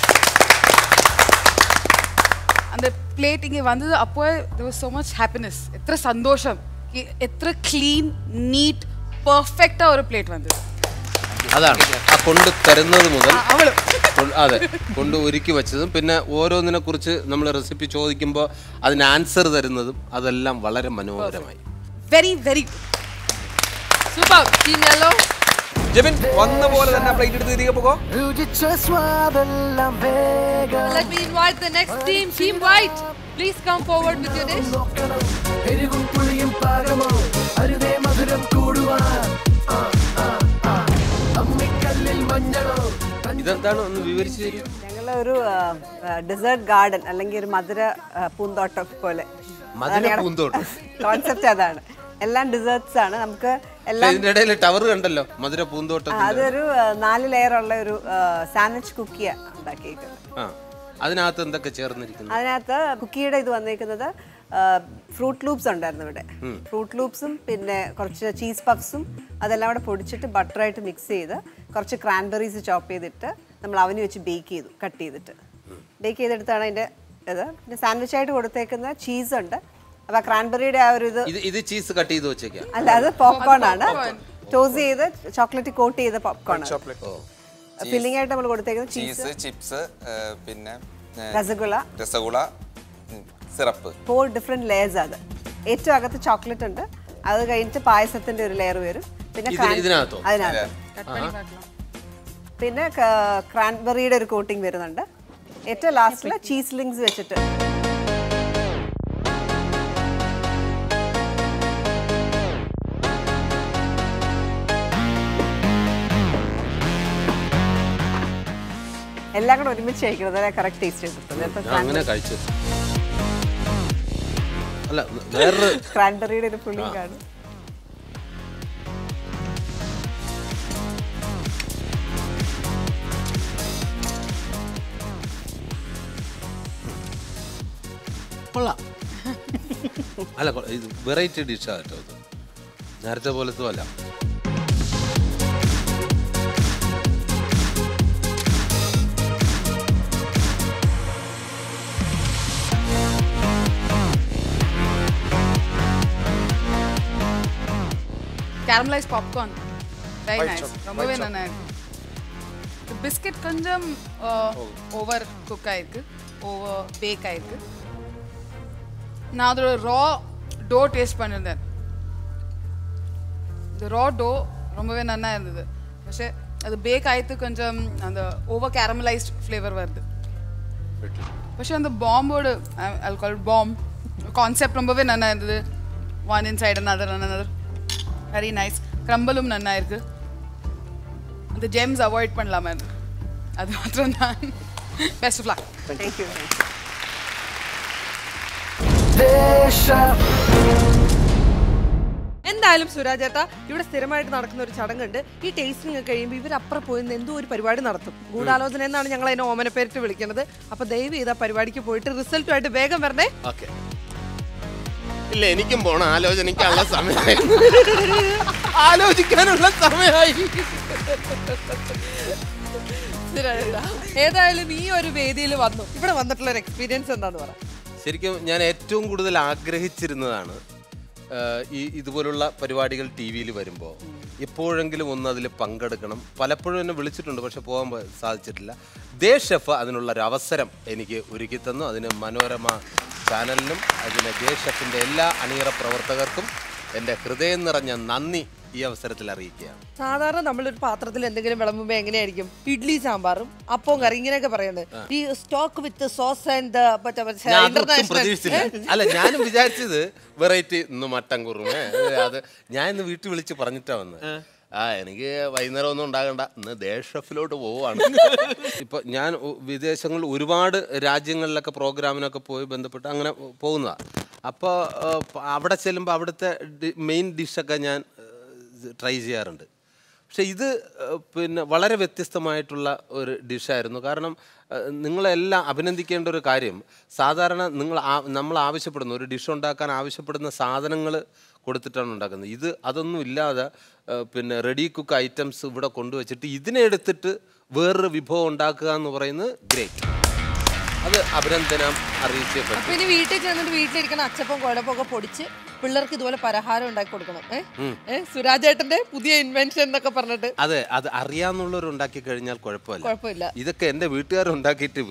அந்த பிளேட் இங்கே வந்தது அப்போ there was so much happiness. എത്ര സന്തോഷം. എത്ര ക്ലീൻ നീറ്റ് പെർഫെക്റ്റ് ഒരു പ്ലേറ്റ് വന്നത്. അതാണ് ആ കൊണ്ട് തരുന്നത് മുതൽ അതെ കൊണ്ട് ഒരുക്കി വെച്ചതും പിന്നെ ഓരോന്നിനെ കുറിച്ച് നമ്മൾ റെസിപ്പി ചോദിക്കുമ്പോൾ അതിന് ആൻസർ തരുന്നതും അതെല്ലാം വളരെ മനോഹരമായി. Very very Super. Team yellow. Jebin വന്ന പോലെ തന്നെ പ്ലേറ്റ് എടുത്ത് തിരികെ പോകോ. Let me invite the next team, Team White. Please come forward with your dish. ഇതെന്താണ് ഒന്ന് വിവരിച്ചു തരും? ഞങ്ങളൊരു ഡെസേർട്ട് ഗാർഡൻ അല്ലെങ്കിൽ ഒരു മധുര പൂന്തോട്ടം പോലെ കോൺസെപ്റ്റ് അതാണ്. എല്ലാം ഡിസേർട്ട്സ് ആണ്. നമുക്ക് എല്ലാം ടവർ കണ്ടല്ലോ മധുര പൂന്തോട്ടം. അതൊരു 4 ലെയർ ഉള്ള ഒരു സാൻഡ്വിച്ച് കുക്കിയ ഉണ്ടാക്കിയിരിക്കുന്നത്. അതിനകത്ത് എന്തൊക്കെ ചേർന്നിരിക്കുന്നു? അതിനകത്ത് കുക്കിയുടെ ഇത് വന്നിരിക്കുന്നത് ഫ്രൂട്ട് ലൂപ്സ് ഉണ്ടായിരുന്നു ഇവിടെ. ഫ്രൂട്ട് ലൂപ്സും പിന്നെ കുറച്ച് ചീസ് പഫ്സും അതെല്ലാം കൂടെ പൊടിച്ചിട്ട് ബട്ടറായിട്ട് മിക്സ് ചെയ്ത് കുറച്ച് ക്രാൻബെറീസ് ചോപ്പ് ചെയ്തിട്ട് നമ്മൾ അവന് വെച്ച് ബേക്ക് ചെയ്തു, കട്ട് ചെയ്തിട്ട് ബേക്ക് ചെയ്തെടുത്താണ് അതിൻ്റെ ഇത്. പിന്നെ സാൻഡ്വിച്ച് ആയിട്ട് കൊടുത്തേക്കുന്ന ചീസ് ഉണ്ട്. അപ്പൊ ക്രാൻബെറിയുടെ ആ ഒരു ഇത് ചീസ് കട്ട് ചെയ്ത് വെച്ചേക്കാം. അല്ല, അത് പോപ്കോൺ ആണ്. ടോസ് ചെയ്ത് ചോക്ലേറ്റ് കോട്ട് ചെയ്ത പോപ്കോൺ. ഫില്ലിംഗ് ആയിട്ട് നമ്മൾ കൊടുത്തേക്കുന്നത് ചീസ്, ചിപ്സ്, പിന്നെ രസഗുള, സിറപ്പ്. 4 different layers. അത് ഏറ്റവും അകത്ത് ചോക്ലേറ്റ് ഉണ്ട്. അത് കഴിഞ്ഞിട്ട് പായസത്തിന്റെ ഒരു ലെയർ വരും. പിന്നെ അതിനകത്ത് പിന്നെ ക്രാൻബെറിയുടെ ഒരു കോട്ടിംഗ് വരുന്നുണ്ട്. ഏറ്റവും ലാസ്റ്റില് ചീസ് ലിങ്സ് വെച്ചിട്ട് എല്ലാം കൂടെ ഒരുമിച്ച് കഴിക്കുന്നത് കറക്റ്റ് ടേസ്റ്റ് കിട്ടുന്നത്. ക്രാൻബെറിയുടെ ഒരു പുളിയും കാണും. അല്ല, ഇത് വെറൈറ്റി ഡിഷാണ് കേട്ടോ. ഇത് നേരത്തെ പോലത്തും അല്ല. caramelized popcorn, very nice. ரொம்பவே நல்லா இருக்கு. பிஸ்கட் கொஞ்சம் ஓவர் குக் ஆயிருக்கு, ஓவர் பேக் ஆயிருக்கு. நான் அதோட ரா டோ டேஸ்ட் பண்ணியிருந்தேன். இந்த ரா டோ ரொம்பவே நல்லா இருந்தது. പക്ഷേ அது பேக் ஆயிட்டு கொஞ்சம் அந்த ஓவர் கேரமலைஸ்ட் ஃப்ளேவர் வருது. പക്ഷേ அந்த பாம்போட ஆல்கஹால் பாம் கான்செப்ட் ரொம்பவே நல்லா இருந்தது. one inside another very nice. crumble நன்னா இருக்கு. அந்த ஜெம்ஸ் அவாய்ட் பண்ணலாமா, அது மாத்திரம் தான். best of luck. thank you. എന്തായാലും സുരാജ് ചേട്ടാ, ഇവിടെ സ്ഥിരമായിട്ട് നടക്കുന്ന ഒരു ചടങ്ങുണ്ട്. ഈ ടേസ്റ്റിംഗ് ഒക്കെ കഴിയുമ്പോൾ ഇവർ അപ്പുറം പോയി എന്തോ ഒരു പരിപാടി നടത്തും. ഗൂഢാലോചന എന്നാണ് ഞങ്ങൾ അതിനെ ഓമനപ്പേരിട്ട് വിളിക്കുന്നത്. അപ്പൊ ദയവ് ചെയ്ത പരിപാടിക്ക് പോയിട്ട് റിസൾട്ടുമായിട്ട് വേഗം വരണേ. ഇല്ല, എനിക്കും പോണം. ആലോചനയ്ക്കുള്ള സമയമായി, ആലോചിക്കാനുള്ള സമയമായി. ഏതായാലും ഈ ഒരു വേദിയിൽ വന്നു, ഇവിടെ വന്നിട്ടുള്ള ഒരു എക്സ്പീരിയൻസ് എന്താന്ന് പറ. ശരിക്കും ഞാൻ ഏറ്റവും കൂടുതൽ ആഗ്രഹിച്ചിരുന്നതാണ് ഇതുപോലുള്ള പരിപാടികൾ ടി വിയിൽ വരുമ്പോൾ എപ്പോഴെങ്കിലും ഒന്ന് അതിൽ പങ്കെടുക്കണം. പലപ്പോഴും എന്നെ വിളിച്ചിട്ടുണ്ട്, പക്ഷെ പോകാൻ സാധിച്ചിട്ടില്ല. ദേ ഷെഫ് അതിനുള്ളൊരു അവസരം എനിക്ക് ഒരുക്കി തന്നു. അതിന് മനോരമ ചാനലിനും അതിന് ദേ ഷെഫിൻ്റെ എല്ലാ അണിയറ പ്രവർത്തകർക്കും എൻ്റെ ഹൃദയം നിറഞ്ഞ നന്ദി ഈ അവസരത്തിൽ അറിയിക്കുകയാണ്. സാധാരണ നമ്മളൊരു പാത്രത്തിൽ എന്തെങ്കിലും വിളമ്പുമ്പോൾ എങ്ങനെയായിരിക്കും? ഇഡ്ലി സാമ്പാറും അപ്പവും കറി ഇങ്ങനെയൊക്കെ പറയുന്നത്. ഈ സ്റ്റോക്ക് വിത്ത് സോസ് ആൻഡ് പ്രതീക്ഷിച്ചില്ല. അല്ല, ഞാനും വിചാരിച്ചത് വെറൈറ്റി ഇന്ന് മട്ടൻ കുറുമേ, അത് ഞാൻ ഇന്ന് വീട്ടിൽ വിളിച്ച് പറഞ്ഞിട്ടാ വന്നത്. എനിക്ക് വൈകുന്നേരം ഒന്നും ഉണ്ടാകണ്ട, ഇന്ന് ദേ ഷെഫിലോട്ട് പോവാണ്. ഇപ്പൊ ഞാൻ വിദേശങ്ങളിൽ ഒരുപാട് രാജ്യങ്ങളിലൊക്കെ പ്രോഗ്രാമിനൊക്കെ പോയി ബന്ധപ്പെട്ട് അങ്ങനെ പോകുന്നതാണ്. അപ്പോൾ അവിടെ ചെല്ലുമ്പോൾ അവിടുത്തെ മെയിൻ ഡിഷൊക്കെ ഞാൻ ട്രൈ ചെയ്യാറുണ്ട്. പക്ഷെ ഇത് പിന്നെ വളരെ വ്യത്യസ്തമായിട്ടുള്ള ഒരു ഡിഷായിരുന്നു. കാരണം നിങ്ങളെല്ലാം അഭിനന്ദിക്കേണ്ട ഒരു കാര്യം, സാധാരണ നമ്മൾ ആവശ്യപ്പെടുന്ന ഒരു ഡിഷ് ഉണ്ടാക്കാൻ ആവശ്യപ്പെടുന്ന സാധനങ്ങൾ കൊടുത്തിട്ടാണ് ഉണ്ടാക്കുന്നത്. ഇത് അതൊന്നും ഇല്ലാതെ പിന്നെ റെഡി കുക്ക് ഐറ്റംസ് ഇവിടെ കൊണ്ടുവച്ചിട്ട് ഇതിനെ എടുത്തിട്ട് വേറൊരു വിഭവം ഉണ്ടാക്കുക എന്ന് പറയുന്നത് ഗ്രേറ്റ്. അത് അഭിനന്ദനം അറിയിച്ചേ പറ്റും. വീട്ടിൽ ചെന്നിട്ട് വീട്ടിലിരിക്കുന്ന അച്ചപ്പം കുഴപ്പമൊക്കെ പൊടിച്ച് പിള്ളേർക്ക് ഇതുപോലെ പലഹാരം ഉണ്ടാക്കി കൊടുക്കണം. സുരാജേട്ടന്റെ പുതിയ ഇൻവെൻഷൻ എന്നൊക്കെ പറഞ്ഞിട്ട്. അതെ, അത് അറിയാന്നുള്ളവർ ഉണ്ടാക്കി കഴിഞ്ഞാൽ കുഴപ്പമില്ല. ഇതൊക്കെ എന്റെ വീട്ടുകാർ ഉണ്ടാക്കിയിട്ട്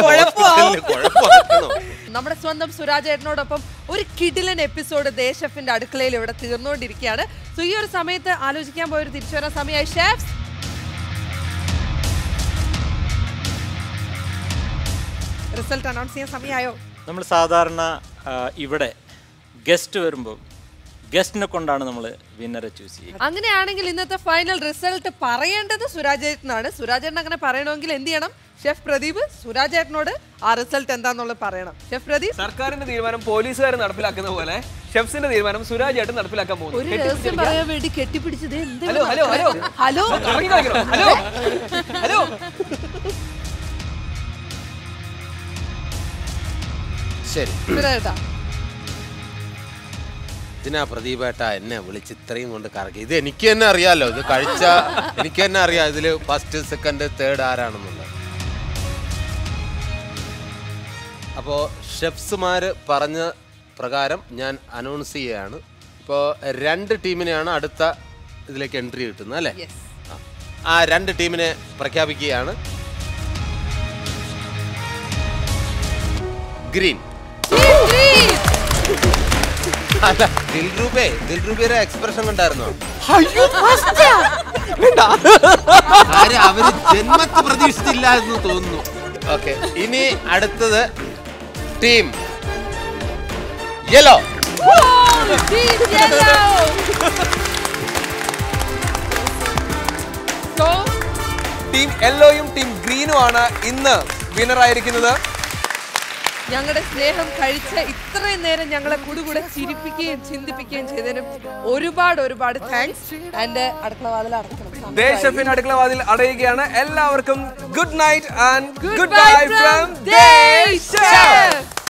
നമ്മുടെ സ്വന്തം സുരാജേട്ടനോടൊപ്പം ഒരു കിടിലൻ എപ്പിസോഡ് ദേ ഷെഫിന്റെ അടുക്കളയിൽ ഇവിടെ തീർന്നുകൊണ്ടിരിക്കുകയാണ്. സോ ഈ ഒരു സമയത്ത് ആലോചിക്കാൻ പോയൊരു തിരിച്ചു വരാൻ സമയമായി. ഷെഫ്, റിസൾട്ട് അനൗൺസ് ചെയ്യാൻ സമയമായോ? നമ്മൾ സാധാരണ ഇവിടെ ഗസ്റ്റ് വരുമ്പോൾ ഗസ്റ്റിനെ കൊണ്ടാണ് നമ്മൾ വിന്നറെ ചൂസ് ചെയ്യുക. അങ്ങനെയാണെങ്കിൽ ഇന്നത്തെ ഫൈനൽ റിസൾട്ട് പറയേണ്ടത് സുരാജേട്ടനാണ്. സുരാജേട്ടൻ അങ്ങനെ പറയണമെങ്കിൽ എന്ത് ചെയ്യണം? ഷെഫ് പ്രദീപ് സുരാജേട്ടനോട് ആ റിസൾട്ട് എന്താന്നുള്ളത് പറയണം. ഷെഫ് പ്രദീപ്, സർക്കാരിന്റെ തീരുമാനം പോലീസുകാർ നടപ്പിലാക്കുന്ന പോലെ ഷെഫ്സിന്റെ തീരുമാനം സുരാജേട്ടൻ നടപ്പിലാക്കാൻ പോകുന്നു. ഒരു രഹസ്യം പറയാൻ വേണ്ടി കെട്ടിപ്പിടിച്ചത്. Hello hello hello hello hello hello. ശരി, സുരാജേട്ടാ, ഇതിനാ പ്രദീപേട്ട എന്നെ വിളിച്ച് ഇത്രയും കൊണ്ട് കറക്കി. ഇത് എനിക്ക് തന്നെ അറിയാലോ, ഇത് കഴിച്ച എനിക്ക് തന്നെ അറിയാം ഇതില് ഫസ്റ്റ് സെക്കൻഡ് തേർഡ് ആരാണെന്നുള്ളത്. അപ്പോ ഷെഫ്സുമാര് പറഞ്ഞ പ്രകാരം ഞാൻ അനൗൺസ് ചെയ്യുകയാണ്. ഇപ്പോൾ 2 ടീമിനെയാണ് അടുത്ത ഇതിലേക്ക് എൻട്രി കിട്ടുന്നത് അല്ലേ? ആ 2 ടീമിനെ പ്രഖ്യാപിക്കുകയാണ്. ഗ്രീൻ. അല്ല, ദിൽരൂപയുടെ എക്സ്പ്രഷൻ കണ്ടായിരുന്നോ? അവര് ജന്മത്ത് പ്രതീക്ഷിച്ചില്ല എന്ന് തോന്നുന്നു. ഓക്കെ, ഇനി അടുത്തത് ടീം യെല്ലോ. ടീം യെല്ലോയും ടീം ഗ്രീനും ആണ് ഇന്ന് വിന്നർ ആയിരിക്കുന്നത്. ഞങ്ങളുടെ സ്നേഹം കഴിച്ച ഇത്രയും നേരം ഞങ്ങളെ കൂടെ ചിരിപ്പിക്കുകയും ചിന്തിപ്പിക്കുകയും ചെയ്തതിനും ഒരുപാട് താങ്ക്സ്. ആൻഡ് അടുക്കള വാതിൽ അടയ്ക്കണം. ദേ ഷെഫിന്റെ അടുക്കള വാതിൽ അടയുകയാണ്. എല്ലാവർക്കും good night and good bye from the chef.